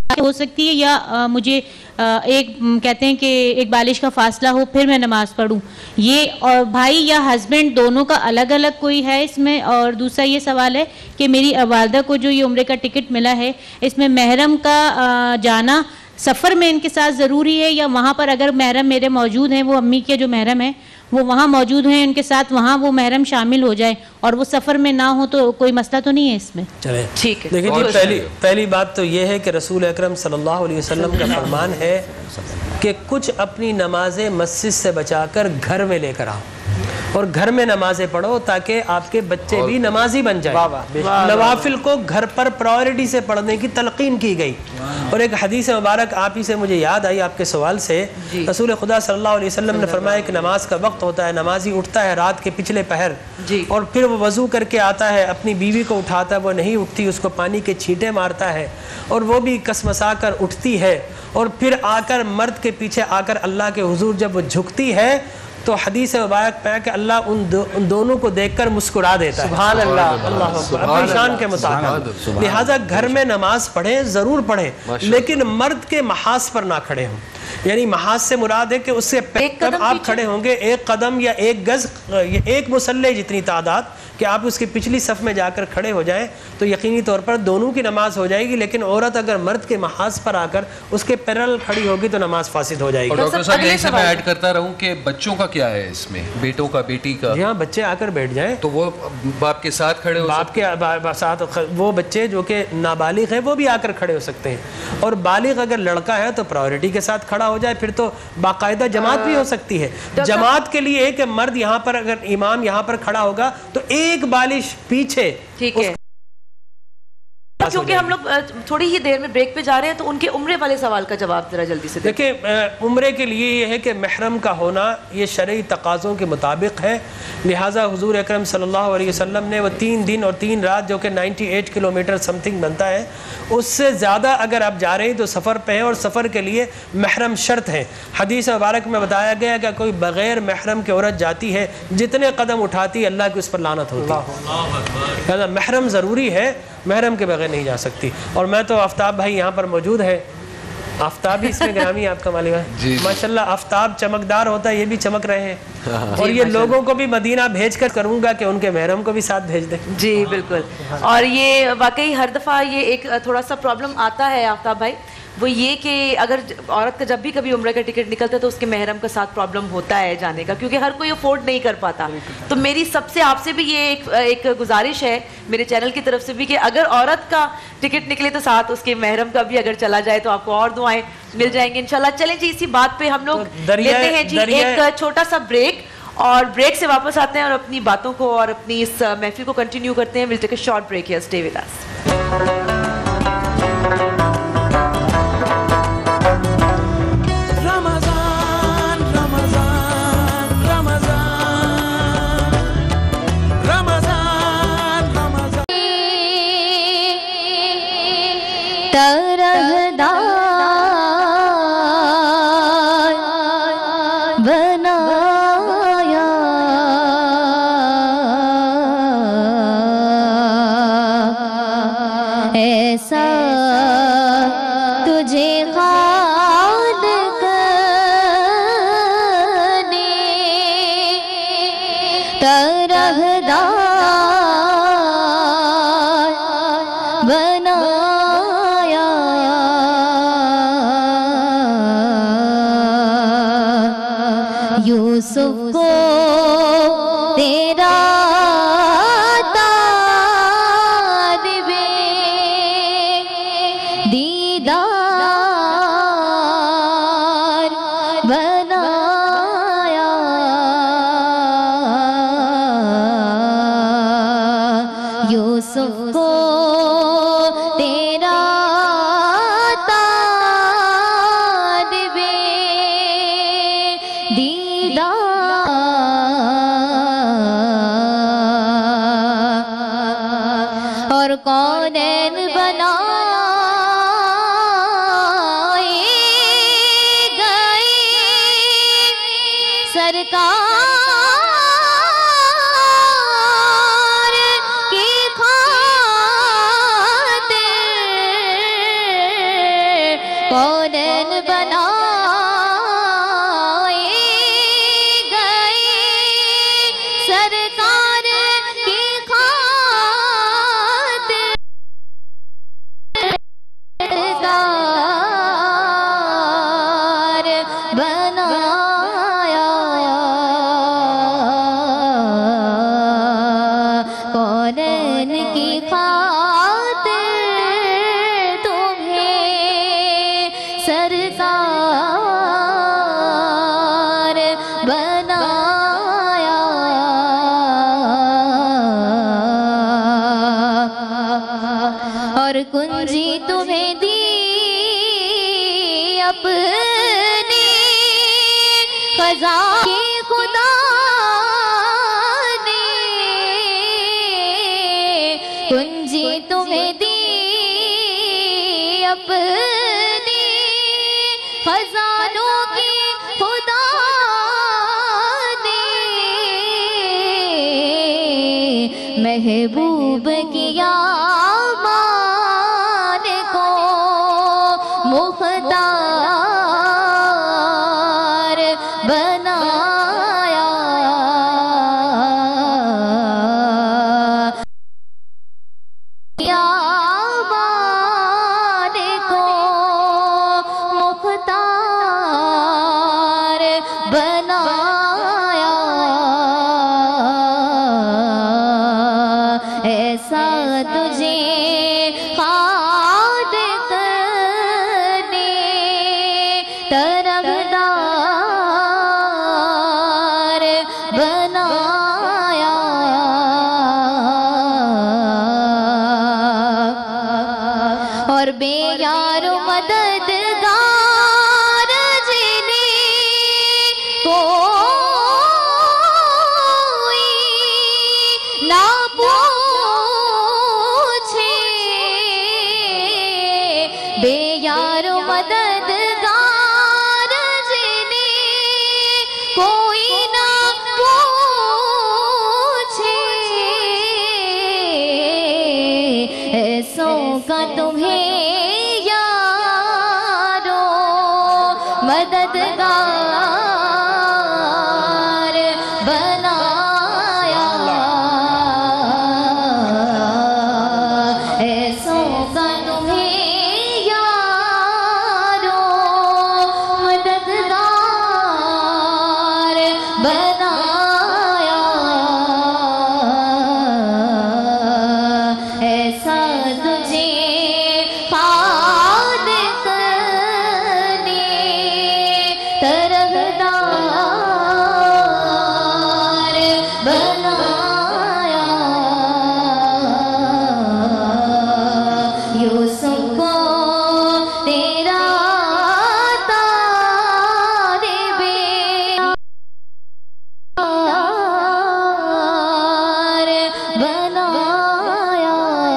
हो सकती है, या आ, मुझे आ, एक कहते हैं कि एक बालिश का फासला हो फिर मैं नमाज पढ़ूं, ये और भाई या हस्बैंड दोनों का अलग अलग कोई है इसमें? और दूसरा ये सवाल है कि मेरी वालदा को जो ये उम्रे का टिकट मिला है, इसमें महरम का आ, जाना सफ़र में इनके साथ ज़रूरी है, या वहाँ पर अगर महरम मेरे मौजूद हैं, वो अम्मी के जो महरम हैं वो वहाँ मौजूद हैं, उनके साथ वहाँ वो महरम शामिल हो जाए और वो सफ़र में ना हो तो कोई मसला तो नहीं है इसमें? चले ठीक है। देखिए जी, पहली पहली बात तो ये है कि रसूल अकरम सल्लल्लाहु अलैहि वसल्लम का फरमान है कि कुछ अपनी नमाजें मस्जिद से बचाकर घर में लेकर आओ और घर में नमाजें पढ़ो ताकि आपके बच्चे भी नमाजी बन जाए। नवाफिल को घर पर प्रायोरिटी से पढ़ने की तलकीन की गई। और एक हदीस मुबारक आप ही से मुझे याद आई आपके सवाल से, रसूल खुदा सल्लल्लाहु अलैहि वसल्लम ने फरमाया कि नमाज का वक्त होता है, नमाजी उठता है रात के पिछले पहर और फिर वो वज़ू करके आता है, अपनी बीवी को उठाता है, वो नहीं उठती, उसको पानी के छींटे मारता है और वो भी कसमसा कर उठती है और फिर आकर मर्द के पीछे आकर अल्लाह के हुजूर जब वो झुकती है तो हदीस मुबारक पे कि अल्लाह उन, दो, उन दोनों को देखकर मुस्कुरा देता है। सुभान अल्लाह, अल्लाह अपनी शान के मुताबिक। लिहाजा घर में नमाज पढ़े, ज़रूर पढ़े, लेकिन मर्द के महाज पर ना खड़े हों। यानी महाज से मुराद है कि उससे जब आप खड़े होंगे एक कदम या एक गज, एक मुसल्ले जितनी तादाद कि आप उसकी पिछली सफ में जाकर खड़े हो जाएं तो यकीनी तौर पर दोनों की नमाज हो जाएगी। लेकिन औरत अगर मर्द के महाज पर आकर उसके पैरल खड़ी होगी तो नमाज फासिद हो जाएगी। और डॉक्टर साहब यही से मैं ऐड करता रहूं कि बच्चों का क्या है इसमें, बेटों का, बेटी का? जी हाँ, बच्चे आकर बैठ जाएं तो वो बाप के साथ खड़े हो, बाप के बा, साथ वो बच्चे जो कि नाबालिग है वो भी आकर खड़े हो सकते हैं। और बालिग अगर लड़का है तो प्रायोरिटी के साथ खड़ा हो जाए, फिर तो बाकायदा जमात भी हो सकती है। जमात के लिए एक मर्द यहाँ पर, अगर इमाम यहाँ पर खड़ा होगा तो एक बालिश पीछे, ठीक है। क्योंकि हम लोग थोड़ी ही देर में ब्रेक पे जा रहे हैं तो उनके उम्रे वाले सवाल का जवाब जरा जल्दी से देखिए। उम्रे के लिए ये है कि महरम का होना ये शरई तकाज़ों के मुताबिक है। लिहाजा हुजूर अकरम सल्लल्लाहु अलैहि वसल्लम ने वो तीन दिन और तीन रात जो कि अट्ठानवे किलोमीटर समथिंग बनता है, उससे ज़्यादा अगर आप जा रहे हैं तो सफ़र पे हैं और सफ़र के लिए महरम शर्त है। हदीस मुबारक में बताया गया कि कोई बग़ैर महरम की औरत जाती है, जितने कदम उठाती है अल्लाह की उस पर लानत होती है। लिहाजा महरम ज़रूरी है, महरम के बगैर नहीं जा सकती। और मैं तो आफ्ताब भाई यहाँ पर मौजूद है, आफ्ताब भी इसमें ग्रामी आपका मालिक है माशाल्लाह। आफ्ताब चमकदार होता है, ये भी चमक रहे हैं और ये लोगों को भी मदीना भेज कर करूँगा कि उनके महरम को भी साथ भेज दें। जी बिल्कुल। और ये वाकई हर दफ़ा ये एक थोड़ा सा प्रॉब्लम आता है आफ्ताब भाई, वो ये कि अगर औरत का जब भी कभी उम्र का टिकट निकलता है तो उसके महरम का साथ प्रॉब्लम होता है जाने का, क्योंकि हर कोई अफोर्ड नहीं कर पाता। तो मेरी सबसे आपसे भी ये एक, एक गुजारिश है मेरे चैनल की तरफ से भी कि अगर औरत का टिकट निकले तो साथ उसके महरम का भी अगर चला जाए तो आपको और दुआएं मिल जाएंगी इंशाल्लाह। चलें जी, इसी बात पे हम लोग तो लेते हैं जी एक छोटा सा ब्रेक और ब्रेक से वापस आते हैं और अपनी बातों को और अपनी इस महफिल को कंटिन्यू करते हैं। Will take a short break here, stay with us. कौनैन बनाए गए सरकार की खातिर सरकार बनाया कौनैन की खातिर तुम्हें सरकार बनाया और कुंजी तुम्हें दी अपनी खजा की खुदा ने कुंजी तुम्हें दी अपनी खजानों की खुदा ने महबूब किया मान को मुख्तार बनाया या मान को मुख्तार बनाया ऐसा तुझे खाद करने तरफदार बनाया और बेयार मददगार जिन्हें कोई ना पूछे बेयार मददगार जिन्हें कोई ना पूछे ऐसों का तुम्हें यारो मददगार बनाया ऐसों का तुम्हें यारो मददगार बनाया ऐसा तुझे खाद करने तरफदार बनाया यूसुफ को तेरा तालिबे बनाया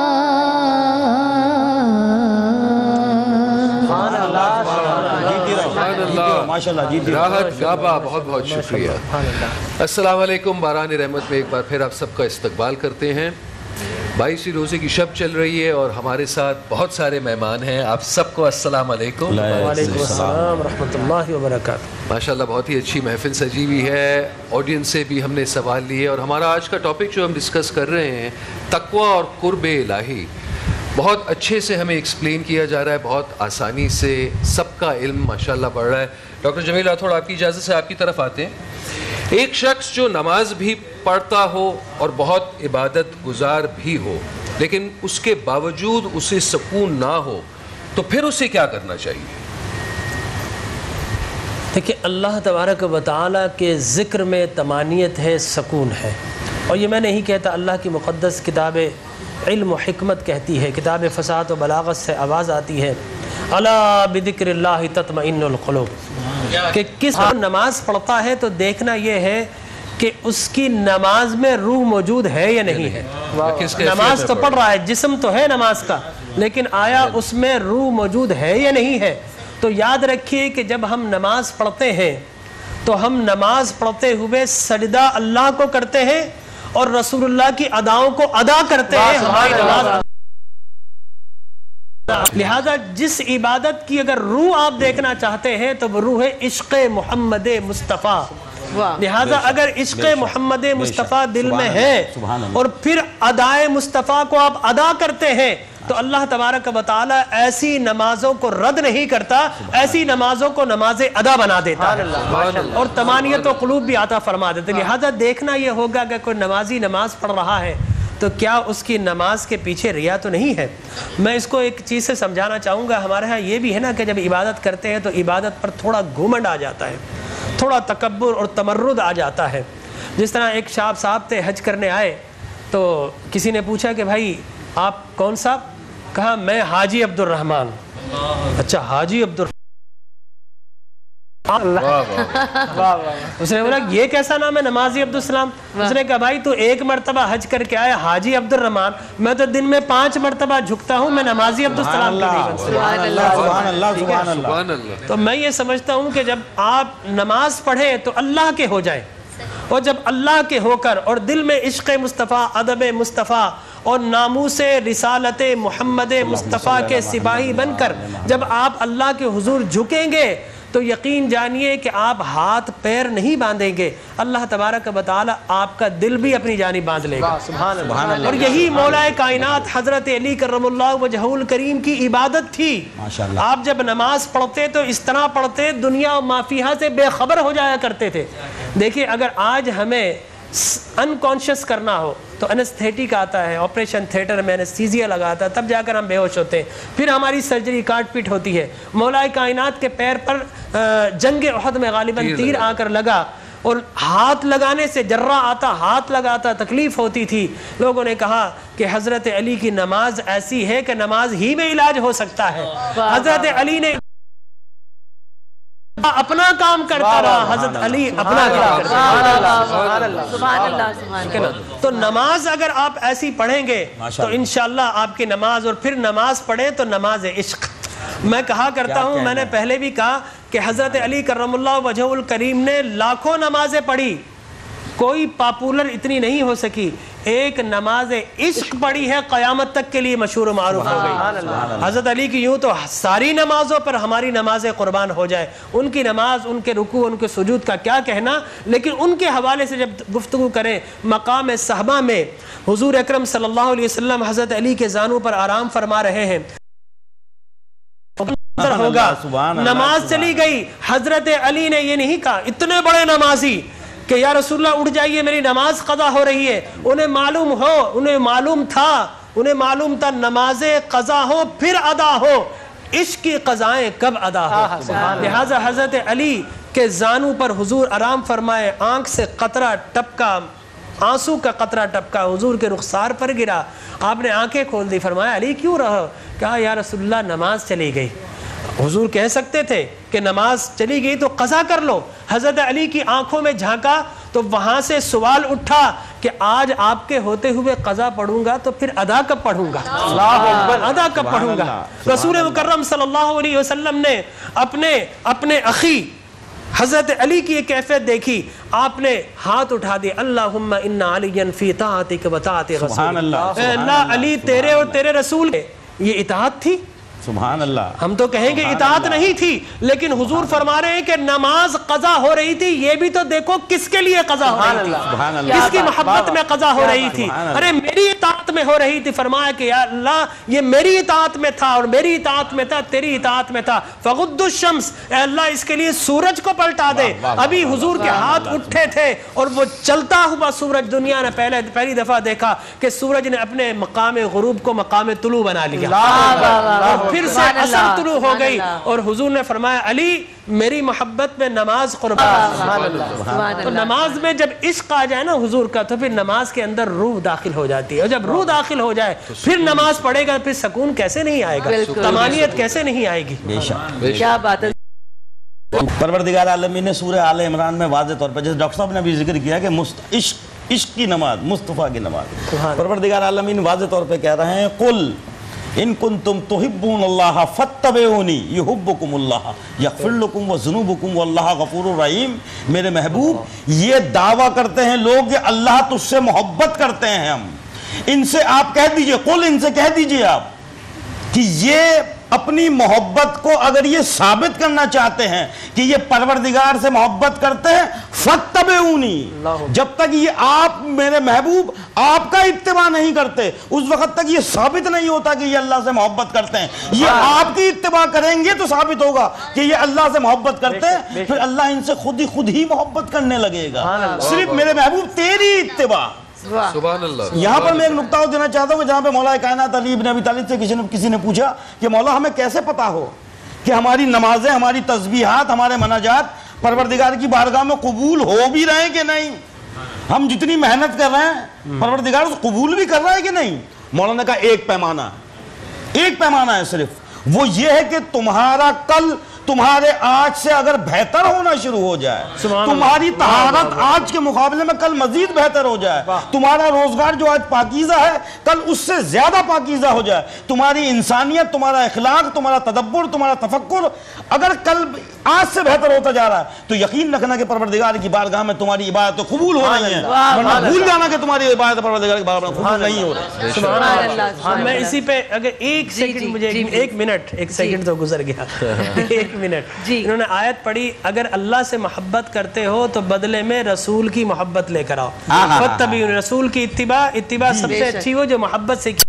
माशाल्लाह जी राहत गाबा बहुत बहुत शुक्रिया। अस्सलाम वालेकुम। बारान रहमत में एक बार फिर आप सबका इस्तकबाल करते हैं। बाईसवीं रोज़े की शब चल रही है और हमारे साथ बहुत सारे मेहमान हैं। आप सबको अस्सलाम वालेकुम। वालेकुम अस्सलाम रहमतुल्लाहि व बरकातुहू। माशाल्लाह बहुत ही अच्छी महफिल सजी हुई है। ऑडियंस से भी हमने सवाल लिए और हमारा आज का टॉपिक जो हम डिस्कस कर रहे हैं तक़वा और कुर्बे इलाही बहुत अच्छे से हमें एक्सप्लेन किया जा रहा है, बहुत आसानी से सबका इल्म माशाल्लाह बढ़ रहा है। डॉक्टर जमील राठौड़ आपकी इजाज़त से आपकी तरफ आते हैं। एक शख्स जो नमाज भी पढ़ता हो और बहुत इबादत गुजार भी हो लेकिन उसके बावजूद उसे सुकून ना हो तो फिर उसे क्या करना चाहिए? देखिए अल्लाह तबारक व तआला के ज़िक्र में तमानियत है, सुकून है। और ये मैं नहीं कहता, अल्लाह की मुक़द्दस किताब इल्म व हिकमत कहती है, किताब फ़साहत व बलागत से आवाज़ आती है अला बिज़िक्रिल्लाहि तत्मइन्नुल क़ुलूब कि किस नमाज पढ़ता है तो देखना यह है कि उसकी नमाज में रूह मौजूद है या नहीं है। नमाज तो पढ़ रहा है, जिस्म तो है नमाज का, लेकिन आया उसमें रूह मौजूद है या नहीं है। तो याद रखिए कि जब हम नमाज पढ़ते हैं तो हम नमाज पढ़ते हुए सजदा अल्लाह को करते हैं और रसूलुल्लाह की अदाओं को अदा करते हैं। हमारी नमाज لہذا جس عبادت کی اگر روح آپ دیکھنا چاہتے ہیں تو وہ روح ہے عشق محمد مصطفیٰ. لہذا اگر عشق محمد مصطفیٰ دل میں ہے اور پھر ادائے مصطفیٰ کو آپ ادا کرتے ہیں تو اللہ تبارک و تعالی ایسی نمازوں کو رد نہیں کرتا, ایسی نمازوں کو نماز ادا بنا دیتا ہے اور تمانیت و قلوب بھی عطا فرما دیتا ہے. لہذا دیکھنا یہ ہوگا کہ کوئی نمازی نماز پڑھ رہا ہے تو کیا اس کی نماز کے پیچھے ریا تو نہیں ہے. میں اس کو ایک چیز سے سمجھانا چاہوں گا, ہمارے ہاں یہ بھی ہے نا کہ جب عبادت کرتے ہیں تو عبادت پر تھوڑا گھمنڈ آ جاتا ہے, تھوڑا تکبر اور تمرد آ جاتا ہے. جس طرح ایک شاب صاحب تھے, حج کرنے آئے تو کسی نے پوچھا کہ بھائی آپ کون صاحب؟ کہا میں حاجی عبد الرحمن. اچھا حاجی عبد الرحمن, اس نے بولا یہ کیسا نام ہے نمازی عبد السلام؟ اس نے کہا بھائی تو ایک مرتبہ حج کر کے آیا حاجی عبد الرحمن, میں تو دن میں پانچ مرتبہ جھکتا ہوں, میں نمازی عبد السلام نہیں بن. تو میں یہ سمجھتا ہوں کہ جب آپ نماز پڑھیں تو اللہ کے ہو جائیں, اور جب اللہ کے ہو کر اور دل میں عشق مصطفیٰ, ادب مصطفیٰ اور ناموس رسالت محمد مصطفیٰ کے سپاہی بن کر جب آپ اللہ کے حضور جھکیں گے تو یقین جانیے کہ آپ ہاتھ پیر نہیں باندھیں گے, اللہ تبارک و تعالی آپ کا دل بھی اپنی جانب باندھ لے گا. اور یہی مولا کائنات حضرت علی کرم اللہ وجہہ الکریم کی عبادت تھی. آپ جب نماز پڑھتے تو اس طرح پڑھتے دنیا و ما فیہا سے بے خبر ہو جایا کرتے تھے. دیکھیں اگر آج ہمیں انکانشس کرنا ہو تو انستھیٹک آتا ہے, آپریشن تھیٹر میں انستھیزیا لگاتا ہے, تب جا کر ہم بے ہوش ہوتے ہیں, پھر ہماری سرجری کاٹ پیٹ ہوتی ہے. مولا کائنات کے پیر پر جنگ احد میں غالباً تیر آ کر لگا اور ہاتھ لگانے سے جرہ آتا, ہاتھ لگاتا, تکلیف ہوتی تھی. لوگوں نے کہا کہ حضرت علی کی نماز ایسی ہے کہ نماز ہی میں علاج ہو سکتا ہے. حضرت علی نے اپنا کام کرتا رہا, حضرت علی اپنا کام کرتا رہا. تو نماز اگر آپ ایسی پڑھیں گے تو انشاءاللہ آپ کی نماز, اور پھر نماز پڑھیں تو نماز عشق. میں کہا کرتا ہوں, میں نے پہلے بھی کہا کہ حضرت علی کرم اللہ وجہ الکریم نے لاکھوں نمازیں پڑھی, کوئی پاپولر اتنی نہیں ہو سکی. ایک نماز عشق پڑھی ہے قیامت تک کے لیے مشہور و معروف ہو گئی. حضرت علی کی یوں تو ساری نمازوں پر ہماری نمازیں قربان ہو جائے, ان کی نماز, ان کے رکوع, ان کے سجود کا کیا کہنا, لیکن ان کے حوالے سے جب گفتگو کریں مقام صحبہ میں حضور اکرم صلی اللہ علیہ وسلم حضرت علی کے زانوں پر آرام فرما رہے ہیں, ہوگا نماز چلی گئی. حضرت علی نے یہ نہیں کہا اتنے بڑے نمازی کہ یا رسول اللہ اٹھ جائیے میری نماز قضا ہو رہی ہے. انہیں معلوم ہو, انہیں معلوم تھا, انہیں معلوم تھا نمازیں قضا ہو پھر ادا ہو, عشق کی قضائیں کب ادا ہو. لہذا حضرت علی کے زانوں پر حضور آرام فرمائے, آنکھ سے قطرہ ٹپکا, آنسو کا قطرہ ٹپکا, حضور کے رخسار پر گرا. آپ نے آنکھیں کھول دی, فرمایا علی کیوں رہا؟ کہا یا رسول اللہ نماز چلی گئی. حضور کہہ سکتے تھے کہ نماز چلی گئی تو قضا کر لو. حضرت علی کی آنکھوں میں جھانکا تو وہاں سے سوال اٹھا کہ آج آپ کے ہوتے ہوئے قضا پڑھوں گا تو پھر ادا کب پڑھوں گا, ادا کب پڑھوں گا. رسول مکرم صلی اللہ علیہ وسلم نے اپنے اپنے اخی حضرت علی کی ایک کیفیت دیکھی, آپ نے ہاتھ اٹھا دی, اللہم ان علی فی طاعتک و طاعت رسول, اے اللہ علی تیرے اور تیرے رسول. یہ اطاعت تھی؟ سبحان اللہ. ہم تو کہیں گے اطاعت نہیں تھی, لیکن حضور فرما رہے ہیں کہ نماز قضا ہو رہی تھی, یہ بھی تو دیکھو کس کے لیے قضا ہو رہی تھی, کس کی محبت میں قضا ہو رہی تھی. ارے میری اطاعت میں ہو رہی تھی. فرمایا کہ یا اللہ یہ میری اطاعت میں تھا اور میری اطاعت میں تھا, تیری اطاعت میں تھا. فغض الشمس, اے اللہ اس کے لیے سورج کو پلٹا دے. ابھی حضور کے ہاتھ اٹھے تھے اور وہ چلتا ہوا سورج, دنیا نے پہلے پہلی دفعہ دیکھا کہ سورج نے اپنے مقام غروب کو مقام طلوع بنا لیا, پھر سے اثر طلوع ہو گئی. اور حضور نے فرمایا علی میری محبت میں نماز قربان. تو نماز میں جب عشق آ جائے نا حضور کا تو پھر نماز کے اندر روح داخل ہو جاتی ہے, اور جب روح داخل ہو جائے پھر نماز پڑھے گا, پھر سکون کیسے نہیں آئے گا, طمانینت کیسے نہیں آئے گی. کیا بات ہے. پروردگار عالمین نے سورہ آل عمران میں واضح طور پر, جیسے ڈاکٹر صاحب نے بھی ذکر کیا کہ عشق عشق کی نماز, مصطفیٰ کی نماز, پروردگار عالمین واضح طور پہ کہہ رہے ہیں قل ان کنتم تحبون اللہ فاتبعونی یحبکم اللہ یغفر لکم وذنوبکم واللہ غفور الرحیم. میرے محبوب یہ دعویٰ کرتے ہیں لوگ کہ اللہ تجھ سے محبت کرتے ہیں, ہم ان سے آپ کہہ دیجئے, قل ان سے کہہ دیجئے آپ کہ کہ یہ اپنی محبت کو اگر یہ ثابت کرنا چاہتے ہیں کہ یہ پروردگار سے محبت کرتے ہیں، فَاتَّبِعُونِی، جب تک یہ آپ میرے محبوب آپ کا اتباع نہیں کرتے اس وقت تک یہ ثابت نہیں ہوتا کہ یہ اللہ سے محبت کرتے ہیں. یہ آپ کی اتباع کریں گے تو ثابت ہوگا کہ یہ اللہ سے محبت کرتے ہیں، پھر اللہ ان سے خود ہی خود ہی محبت کرنے لگے گا. صرف میرے محبوب تیری اتباع. سبحان اللہ. یہاں پر میں ایک نقطہ دینا چاہتا ہوں کہ جہاں پہ مولا کائنات علی ابن ابی طالب سے کسی نے کسی نے پوچھا کہ مولا ہمیں کیسے پتا ہو کہ ہماری نمازیں، ہماری تسبیحات، ہمارے مناجات پروردگار کی بارگاہ میں قبول ہو بھی رہے ہیں کہ نہیں؟ ہم جتنی محنت کر رہے ہیں پروردگار اس قبول بھی کر رہا ہے کہ نہیں؟ مولا نے کہا ایک پیمانہ ہے، ایک پیمانہ ہے صرف، وہ یہ ہے کہ تمہارا کل تمہارے آج سے اگر بہتر ہونا شروع ہو جائے، تمہاری طہارت آج کے مقابلے میں کل مزید بہتر ہو جائے، تمہارا روزگار جو آج پاکیزہ ہے کل اس سے زیادہ پاکیزہ ہو جائے، تمہاری انسانیت، تمہارا اخلاق، تمہارا تدبر، تمہارا تفکر اگر کل آج سے بہتر ہوتا جا رہا ہے تو یقین رکھنا کہ پروردگار کی بارگاہ میں تمہاری عبادت قبول ہو رہی ہیں، ورنہ بھول جانا کہ تمہاری عبادت پروردگار کی بارگاہ میں قبول نہیں ہو رہی. سبحان اللہ. میں اسی پہ اگر ایک سیکنڈ مجھے ایک منٹ ایک سیکنڈ تو گزر گیا ایک منٹ. انہوں نے آیت پڑھی اگر اللہ سے محبت کرتے ہو تو بدلے میں رسول کی محبت لے کر آؤ. فَاتَّبِعُونِی، رسول کی اتباع اتباع سب سے اچھی ہو جو محبت سے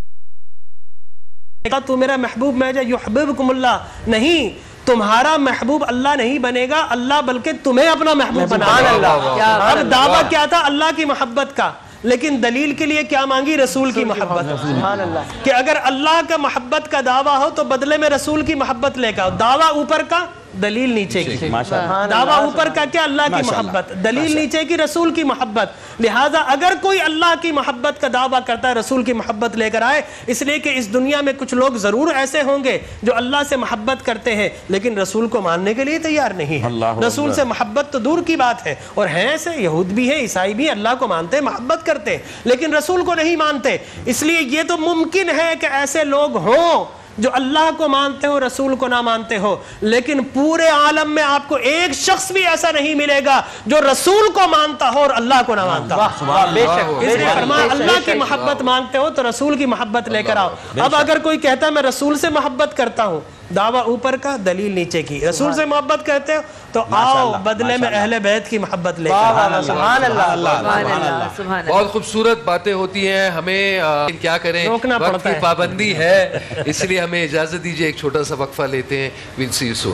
کہا تو میرا محبوب میں جا یحببکم اللہ. نہیں، تمہارا محبوب اللہ نہیں بنے گا، اللہ بلکہ تمہیں اپنا محبوب بنا گا. اب دعویٰ کیا تھا؟ اللہ کی محبت کا، لیکن دلیل کے لیے کیا مانگی؟ رسول کی محبت. کہ اگر اللہ کا محبت کا دعویٰ ہو تو بدلے میں رسول کی محبت لے کر آؤ. دعویٰ اوپر کا، دلیل نیچے کی. دعویٰ اوپر کا کیا؟ اللہ کی محبت. دلیل نیچے کی رسول کی محبت. لہٰذا اگر کوئی اللہ کی محبت کا دعویٰ کرتا ہے رسول کی محبت لے کر آئے. اس لیے کہ اس دنیا میں کچھ لوگ ضرور ایسے ہوں گے جو اللہ سے محبت کرتے ہیں لیکن رسول کو ماننے کے لیے تیار نہیں ہے. رسول سے محبت تو دور کی بات ہے، اور ہیں ایسے یہود بھی ہیں، عیسائی بھی، اللہ کو مانتے ہیں، محبت کرتے ہیں لیکن رسول کو نہیں مانتے. اس لیے یہ تو ممکن ہے کہ ایسے لوگ ہوں جو اللہ کو مانتے ہو رسول کو نہ مانتے ہو، لیکن پورے عالم میں آپ کو ایک شخص بھی ایسا نہیں ملے گا جو رسول کو مانتا ہو اور اللہ کو نہ مانتا ہو. اس لیے فرمایا اللہ کی محبت مانگتے ہو تو رسول کی محبت لے کر آؤ. اب اگر کوئی کہتا ہے میں رسول سے محبت کرتا ہوں، دعویٰ اوپر کا، دلیل نیچے کی. رسول سے محبت کرتے ہو تو آؤ بدلے میں اہل بیت کی محبت لے کر. سبحان اللہ. بہت خوبصورت باتیں ہوتی ہیں، ہمیں کیا کریں، وقت کی پابندی ہے، اس لیے ہمیں اجازت دیجیے ایک چھوٹا سا وقفہ لیتے ہیں. we'll see you soon.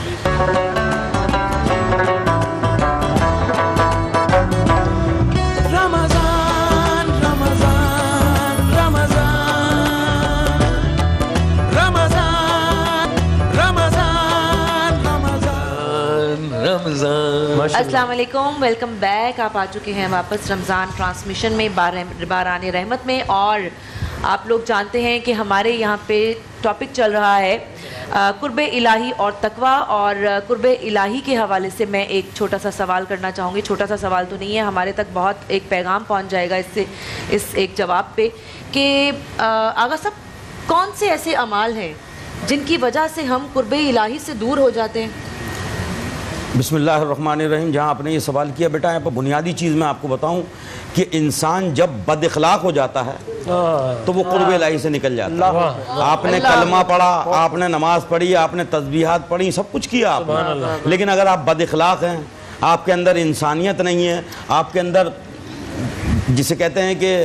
السلام علیکم، ویلکم بیک. آپ آ چکے ہیں واپس رمضان ٹرانسمیشن میں، باران رحمت میں، اور آپ لوگ جانتے ہیں کہ ہمارے یہاں پہ ٹاپک چل رہا ہے قرب الہی اور تقویٰ. اور قرب الہی کے حوالے سے میں ایک چھوٹا سا سوال کرنا چاہوں گی. چھوٹا سا سوال تو نہیں ہے، ہمارے تک بہت ایک پیغام پہنچ جائے گا اس سے اس ایک جواب پہ کہ آغا صاحب کون سے ایسے اعمال ہیں جن کی وجہ سے ہم قرب الہی سے دور ہو جاتے ہیں؟ بسم اللہ الرحمن الرحیم. جہاں آپ نے یہ سوال کیا بیٹا، یہاں پر بنیادی چیز میں آپ کو بتاؤں کہ انسان جب بد اخلاق ہو جاتا ہے تو وہ قرب الہی سے نکل جاتا ہے. آپ نے کلمہ پڑھا، آپ نے نماز پڑھی، آپ نے تسبیحات پڑھی، سب کچھ کیا آپ نے، لیکن اگر آپ بد اخلاق ہیں، آپ کے اندر انسانیت نہیں ہے، آپ کے اندر جسے کہتے ہیں کہ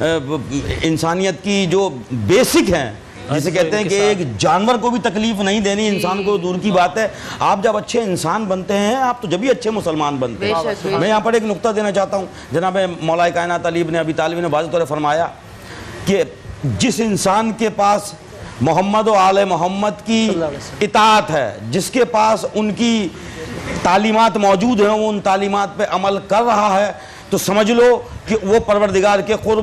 انسانیت کی جو بیسک ہیں، جسے کہتے ہیں کہ ایک جانور کو بھی تکلیف نہیں دینی، انسان کو دور کی بات ہے. آپ جب اچھے انسان بنتے ہیں آپ تو جبھی اچھے مسلمان بنتے ہیں. میں یہاں پر ایک نقطہ دینا چاہتا ہوں. جناب مولا کائنات علی ابن ابی طالب نے واضح طور پر فرمایا کہ جس انسان کے پاس محمد و آل محمد کی اطاعت ہے، جس کے پاس ان کی تعلیمات موجود ہیں، وہ ان تعلیمات پہ عمل کر رہا ہے، تو سمجھ لو کہ وہ پروردگار کے قرب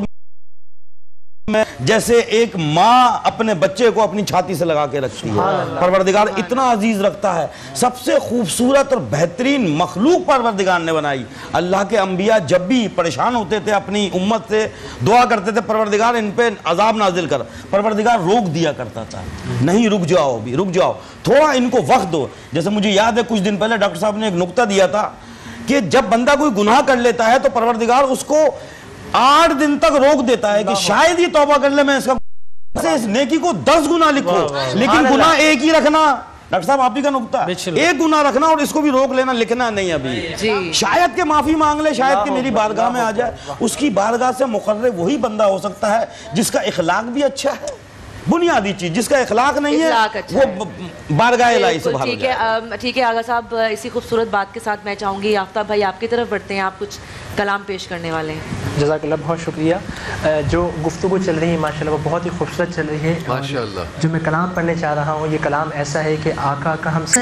میں جیسے ایک ماں اپنے بچے کو اپنی چھاتی سے لگا کے رکھتی ہے. پروردگار اتنا عزیز رکھتا ہے. سب سے خوبصورت اور بہترین مخلوق پروردگار نے بنائی. اللہ کے انبیاء جب بھی پریشان ہوتے تھے اپنی امت سے دعا کرتے تھے پروردگار ان پہ عذاب نازل کر، پروردگار روک دیا کرتا تھا، نہیں رک جاؤ بھی رک جاؤ تھوڑا ان کو وقت دو. جیسے مجھے یاد ہے کچھ دن پہلے ڈاکٹر صاحب نے ایک نقطہ دیا تھا کہ جب بندہ کوئی گناہ کر لیتا ہے تو پروردگار اس کو آٹھ دن تک روک دیتا ہے کہ شاید یہ توبہ کر لے، میں اس کا اس نیکی کو دس گنا لکھو لیکن گناہ ایک ہی رکھنا. ڈاکٹر صاحب آپ بھی کا نکتہ ایک گناہ رکھنا اور اس کو بھی روک لینا, لکھنا نہیں ابھی. شاید کہ معافی مانگ لے, شاید کہ میری بارگاہ میں آ جائے. اس کی بارگاہ سے مقرر وہی بندہ ہو سکتا ہے جس کا اخلاق بھی اچھا ہے, بنیادی چیز. جس کا اخلاق نہیں ہے وہ بارگاہ الہی سے باہر ہو جائے. ٹھیک ہے آغا صاحب, اسی خوبصورت بات کے ساتھ میں چاہوں گی آفتاب بھائی آپ کی طرف بڑھتے ہیں, آپ کچھ کلام پیش کرنے والے ہیں. جزاک اللہ, بہت شکریہ. جو گفتگو چل رہی ہے ماشاءاللہ وہ بہت ہی خوبصورت چل رہی ہے. ماشاءاللہ. جو میں کلام پڑھنے چاہ رہا ہوں یہ کلام ایسا ہے کہ آقا کا ہم سے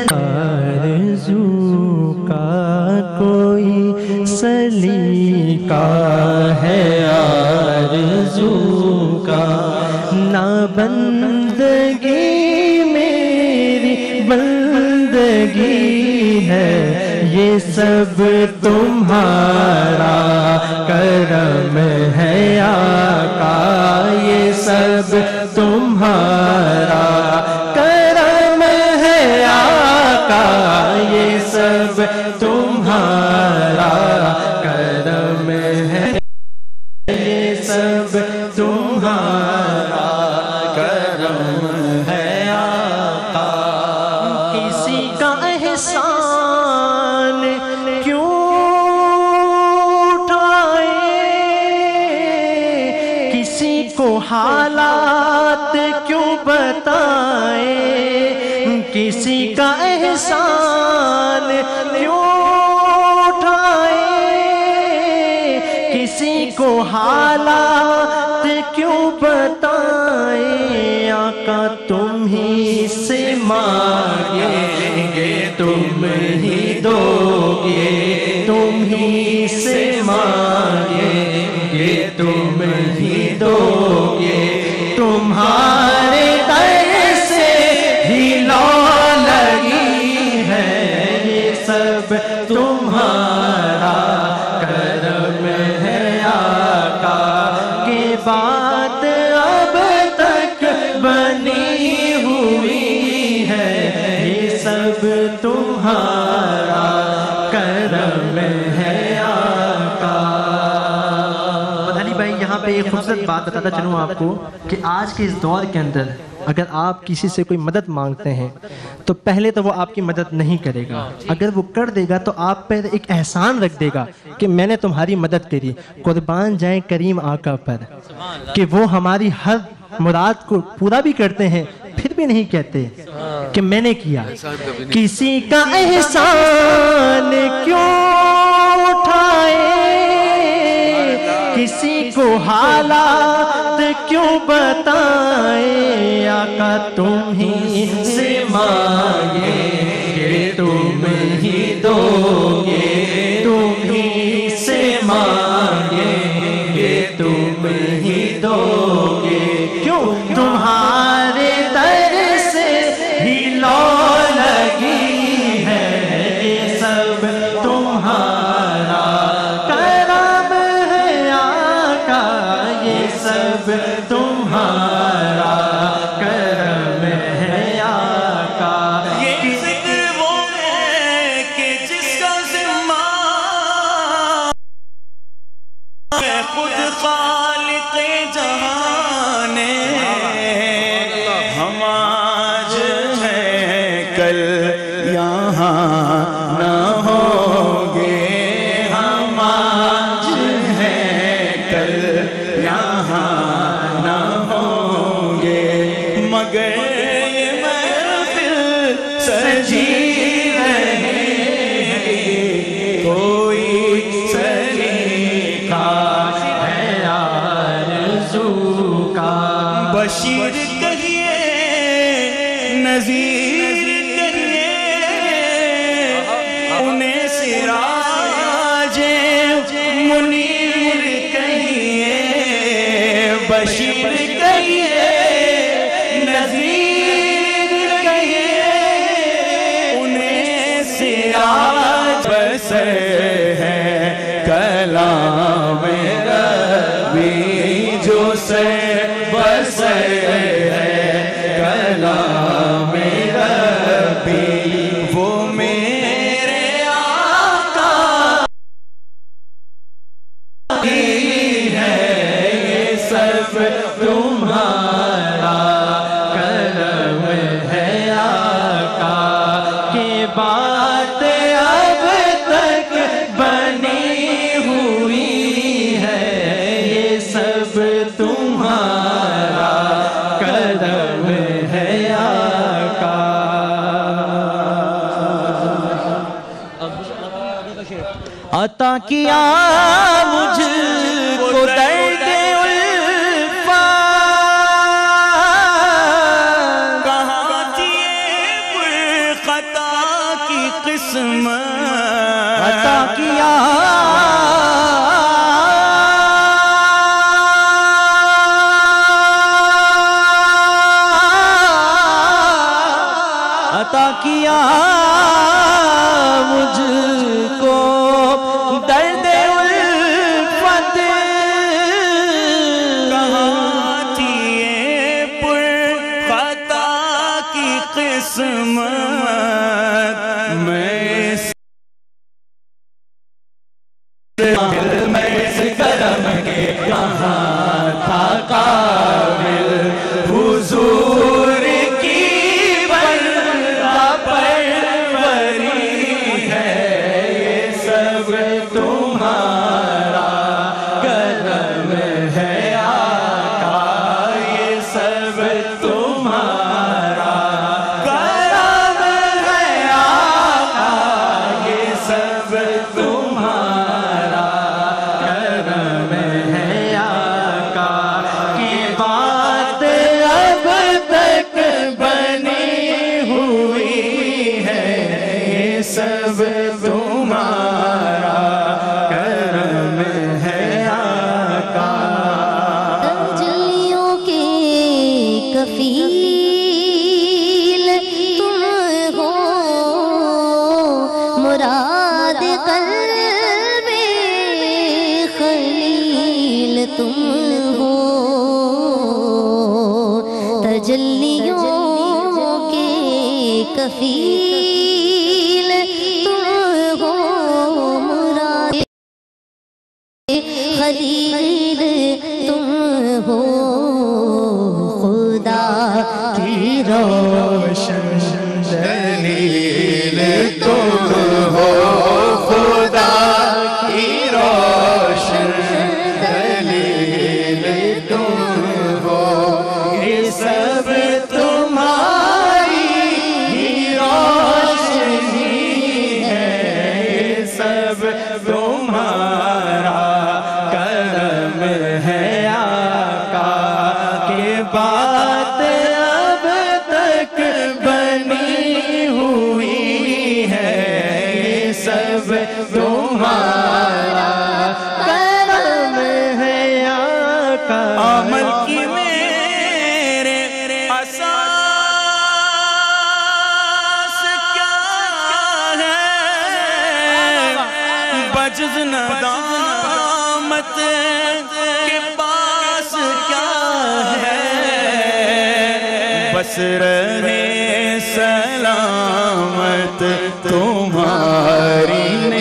آرزو کا کوئی سلیقہ ہے, آرزو کا نہ بندگی میری بندگی ہے, یہ سب تمہارا کرم ہے آقا, یہ سب تمہارا کرم ہے آقا, یہ سب تمہارا کرم ہے, یہ سب تمہارا کرم ہے آقا. کسی کا احسان کیوں اٹھائے, کسی کو حالات کیوں بتائے, کسی کا احسان کیوں اٹھائے, کسی کو حالات کیوں بتائے. آقا تم ہی سے مانگیں گے تم ہی دو گے, تم ہی سے مانگیں گے تم ہی دو گے, تمہارے در سے ہی لو لگی ہے, یہ سب تمہارا کرم ہے آقا. کہ بات اب تک بنی ہوئی ہے, یہ سب تمہارا کرم ہے آقا. مدنی بھائی یہاں پہ ایک خوبصورت بات بتاتا چلوں آپ کو کہ آج کے اس دور کے اندر اگر آپ کسی سے کوئی مدد مانگتے ہیں تو پہلے تو وہ آپ کی مدد نہیں کرے گا, اگر وہ کر دے گا تو آپ پر ایک احسان رکھ دے گا کہ میں نے تمہاری مدد کری. قربان جائیں کریم آقا پر کہ وہ ہماری ہر مراد کو پورا بھی کرتے ہیں, پھر بھی نہیں کہتے کہ میں نے کیا. کسی کا احسان کیوں اٹھائے, کسی کو حالات کیوں بتائے. آقا تم ہی سے مانگیں گے تم ہی دو گے, تم ہی سے مانگیں گے تم ہی دو گے, کیوں تمہارے در سے ہی لو لگی ہے, یہ سب تمہارا کرم ہے آقا, یہ سب تمہارا کرم ہے آقا. یہ ذکر وہ ہے کہ جس کا ذمہ ہے خود خالق جہان ہے. ہم آج ہیں کل یہاں نہ ہوں گے, ہم آج ہیں کل یہاں نہ ہوں گے, مگر یہ محفل سجی رہے گی, کوئی سلیقہ ہے آرزو کا. بشیر کہیے نذیر کہیے, انہیں سراج منیر کہیے, بشیر کہیے نذیر کہیے, انہیں سراج بسر ہے کلام ربی, جو سر بسر ہے کلام ربی, وہ میرے آقا ہے, یہ سب تمہارا عطا کیا مجھ کو درد الفا، کہاں تھی یہ خطا کی قسمت، عطا کیا عطا کیا مجھ کو درد الفت، کہاں تھی یہ پر خطا کی قسمت، میں اس میں اس کرم کے کہاں تھا قابل، حضور کی بندہ پروری ہے، یہ سب تمہارا کرم ہے آقا، یہ سب تمہارا کرم ہے آقا، یہ سب تمہارا کرم ہے آقا، کی بات اب تک بنی ہوئی ہے، یہ سب تمہارا کرم ہے آقا۔ تجلیوں کے کفیل تم ہو، مراد قلب خلیل تم ہو، تجلیوں کے کفیل تم ہو، مراد خلیل تم ہو، خدا کی روشن دلیل تم ہو، خدا کی روشن دلیل تم ہو، یہ سب تمہاری ہی روشنی ہے، یہ سب تمہارا کرم ہے آقا، کہ بات اب تک بنی ہوئی ہے، یہ سب تمہارا کرم ہے آقا۔ عمل کی میرے اساس کیا ہے، بجز ندامت کے پاس کیا ہے، بس رہے سلامت تمہاری نے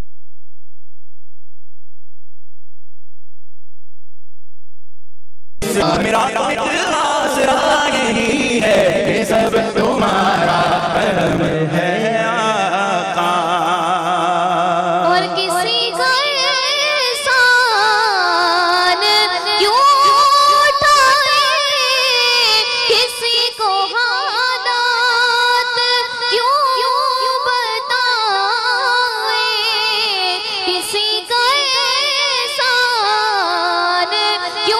میرا آسرا یہی ہے، یہ سب تمہارا کرم ہے آقا۔ اور کسی کا احسان کیوں اٹھائے، کسی کو حالات کیوں بتائے، کسی کا احسان کیوں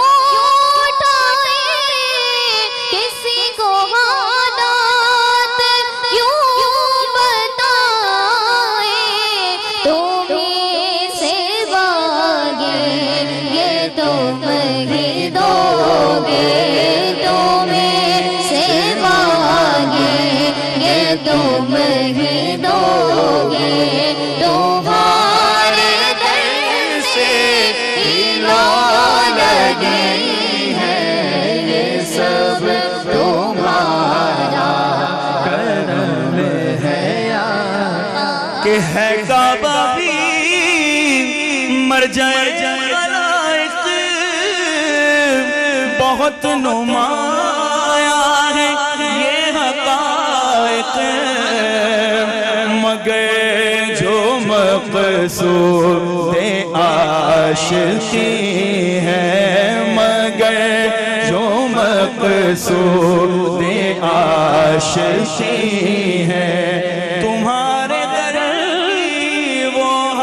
کسی کو حالات کیوں بتائے، تمہیں سے مانگے یہ تم ہی دو گے، تمہیں سے مانگے یہ تم ہی دو گے، تمہارے در سے ہی لو لگی ہے، یہ سب تمہارا کرم ہے آقا۔ کہ ہے کعبہ بھی مر جائے خلائق، بہت نمایاں ہے یہ حقائق، مگر جو مقصود عاشقی ہے، مگر جو مقصود عاشقی ہے، تمہارے در وہ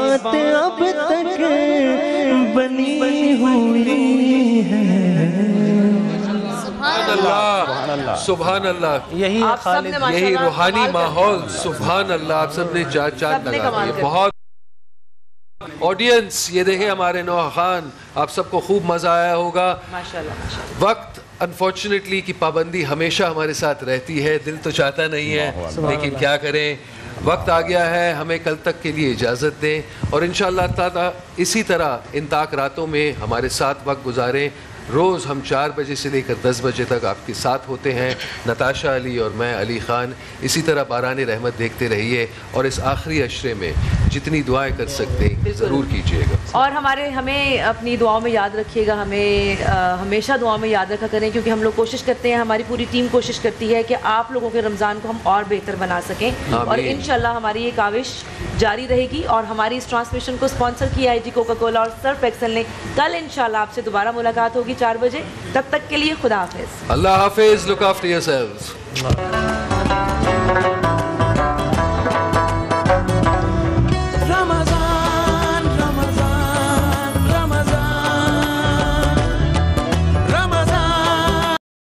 बात अब तक बनी हुई है। सुभान अल्लाह, सुभान अल्लाह, यही आप सब ने यही माशाल्लाह रूहानी कमाल कर माहौल, सुभान अल्लाह, आप सब ने चार चार सबने लगा कमाल दिए। कर बहुत ऑडियंस, ये देखे हमारे नौहा खान, आप सबको खूब मजा आया होगा। माशाल्लाह माशाल्लाह। वक्त अनफॉर्चुनेटली की पाबंदी हमेशा हमारे साथ रहती है, दिल तो चाहता नहीं है, लेकिन क्या करें, वक्त आ गया है, हमें कल तक के लिए इजाज़त दें और इंशाअल्लाह ताला इसी तरह इन ताक रातों में हमारे साथ वक्त गुजारें। रोज़ हम चार बजे से लेकर दस बजे तक आपके साथ होते हैं, नताशा अली और मैं अली ख़ान। इसी तरह बारान रहमत देखते रहिए और इस आखिरी अशरे में जितनी दुआएं कर सकते हैं ज़रूर कीजिएगा। और हमारे हमें अपनी दुआओं में याद रखिएगा, हमें आ, हमेशा दुआओं में याद रखा करें, क्योंकि हम लोग कोशिश करते हैं, हमारी पूरी टीम कोशिश करती है कि आप लोगों के रमज़ान को हम और बेहतर बना सकें और इंशाल्लाह हमारी ये काविश जारी रहेगी। और हमारी इस ट्रांसमिशन को स्पॉन्सर किया है जी कोका कोला और सर्फ एक्सेल ने। कल इंशाल्लाह आपसे दोबारा मुलाकात होगी चार बजे, तब तक के लिए खुदा हाफिज़। अल्लाह हाफिज़, लुक आफ्टर योरसेल्व्स।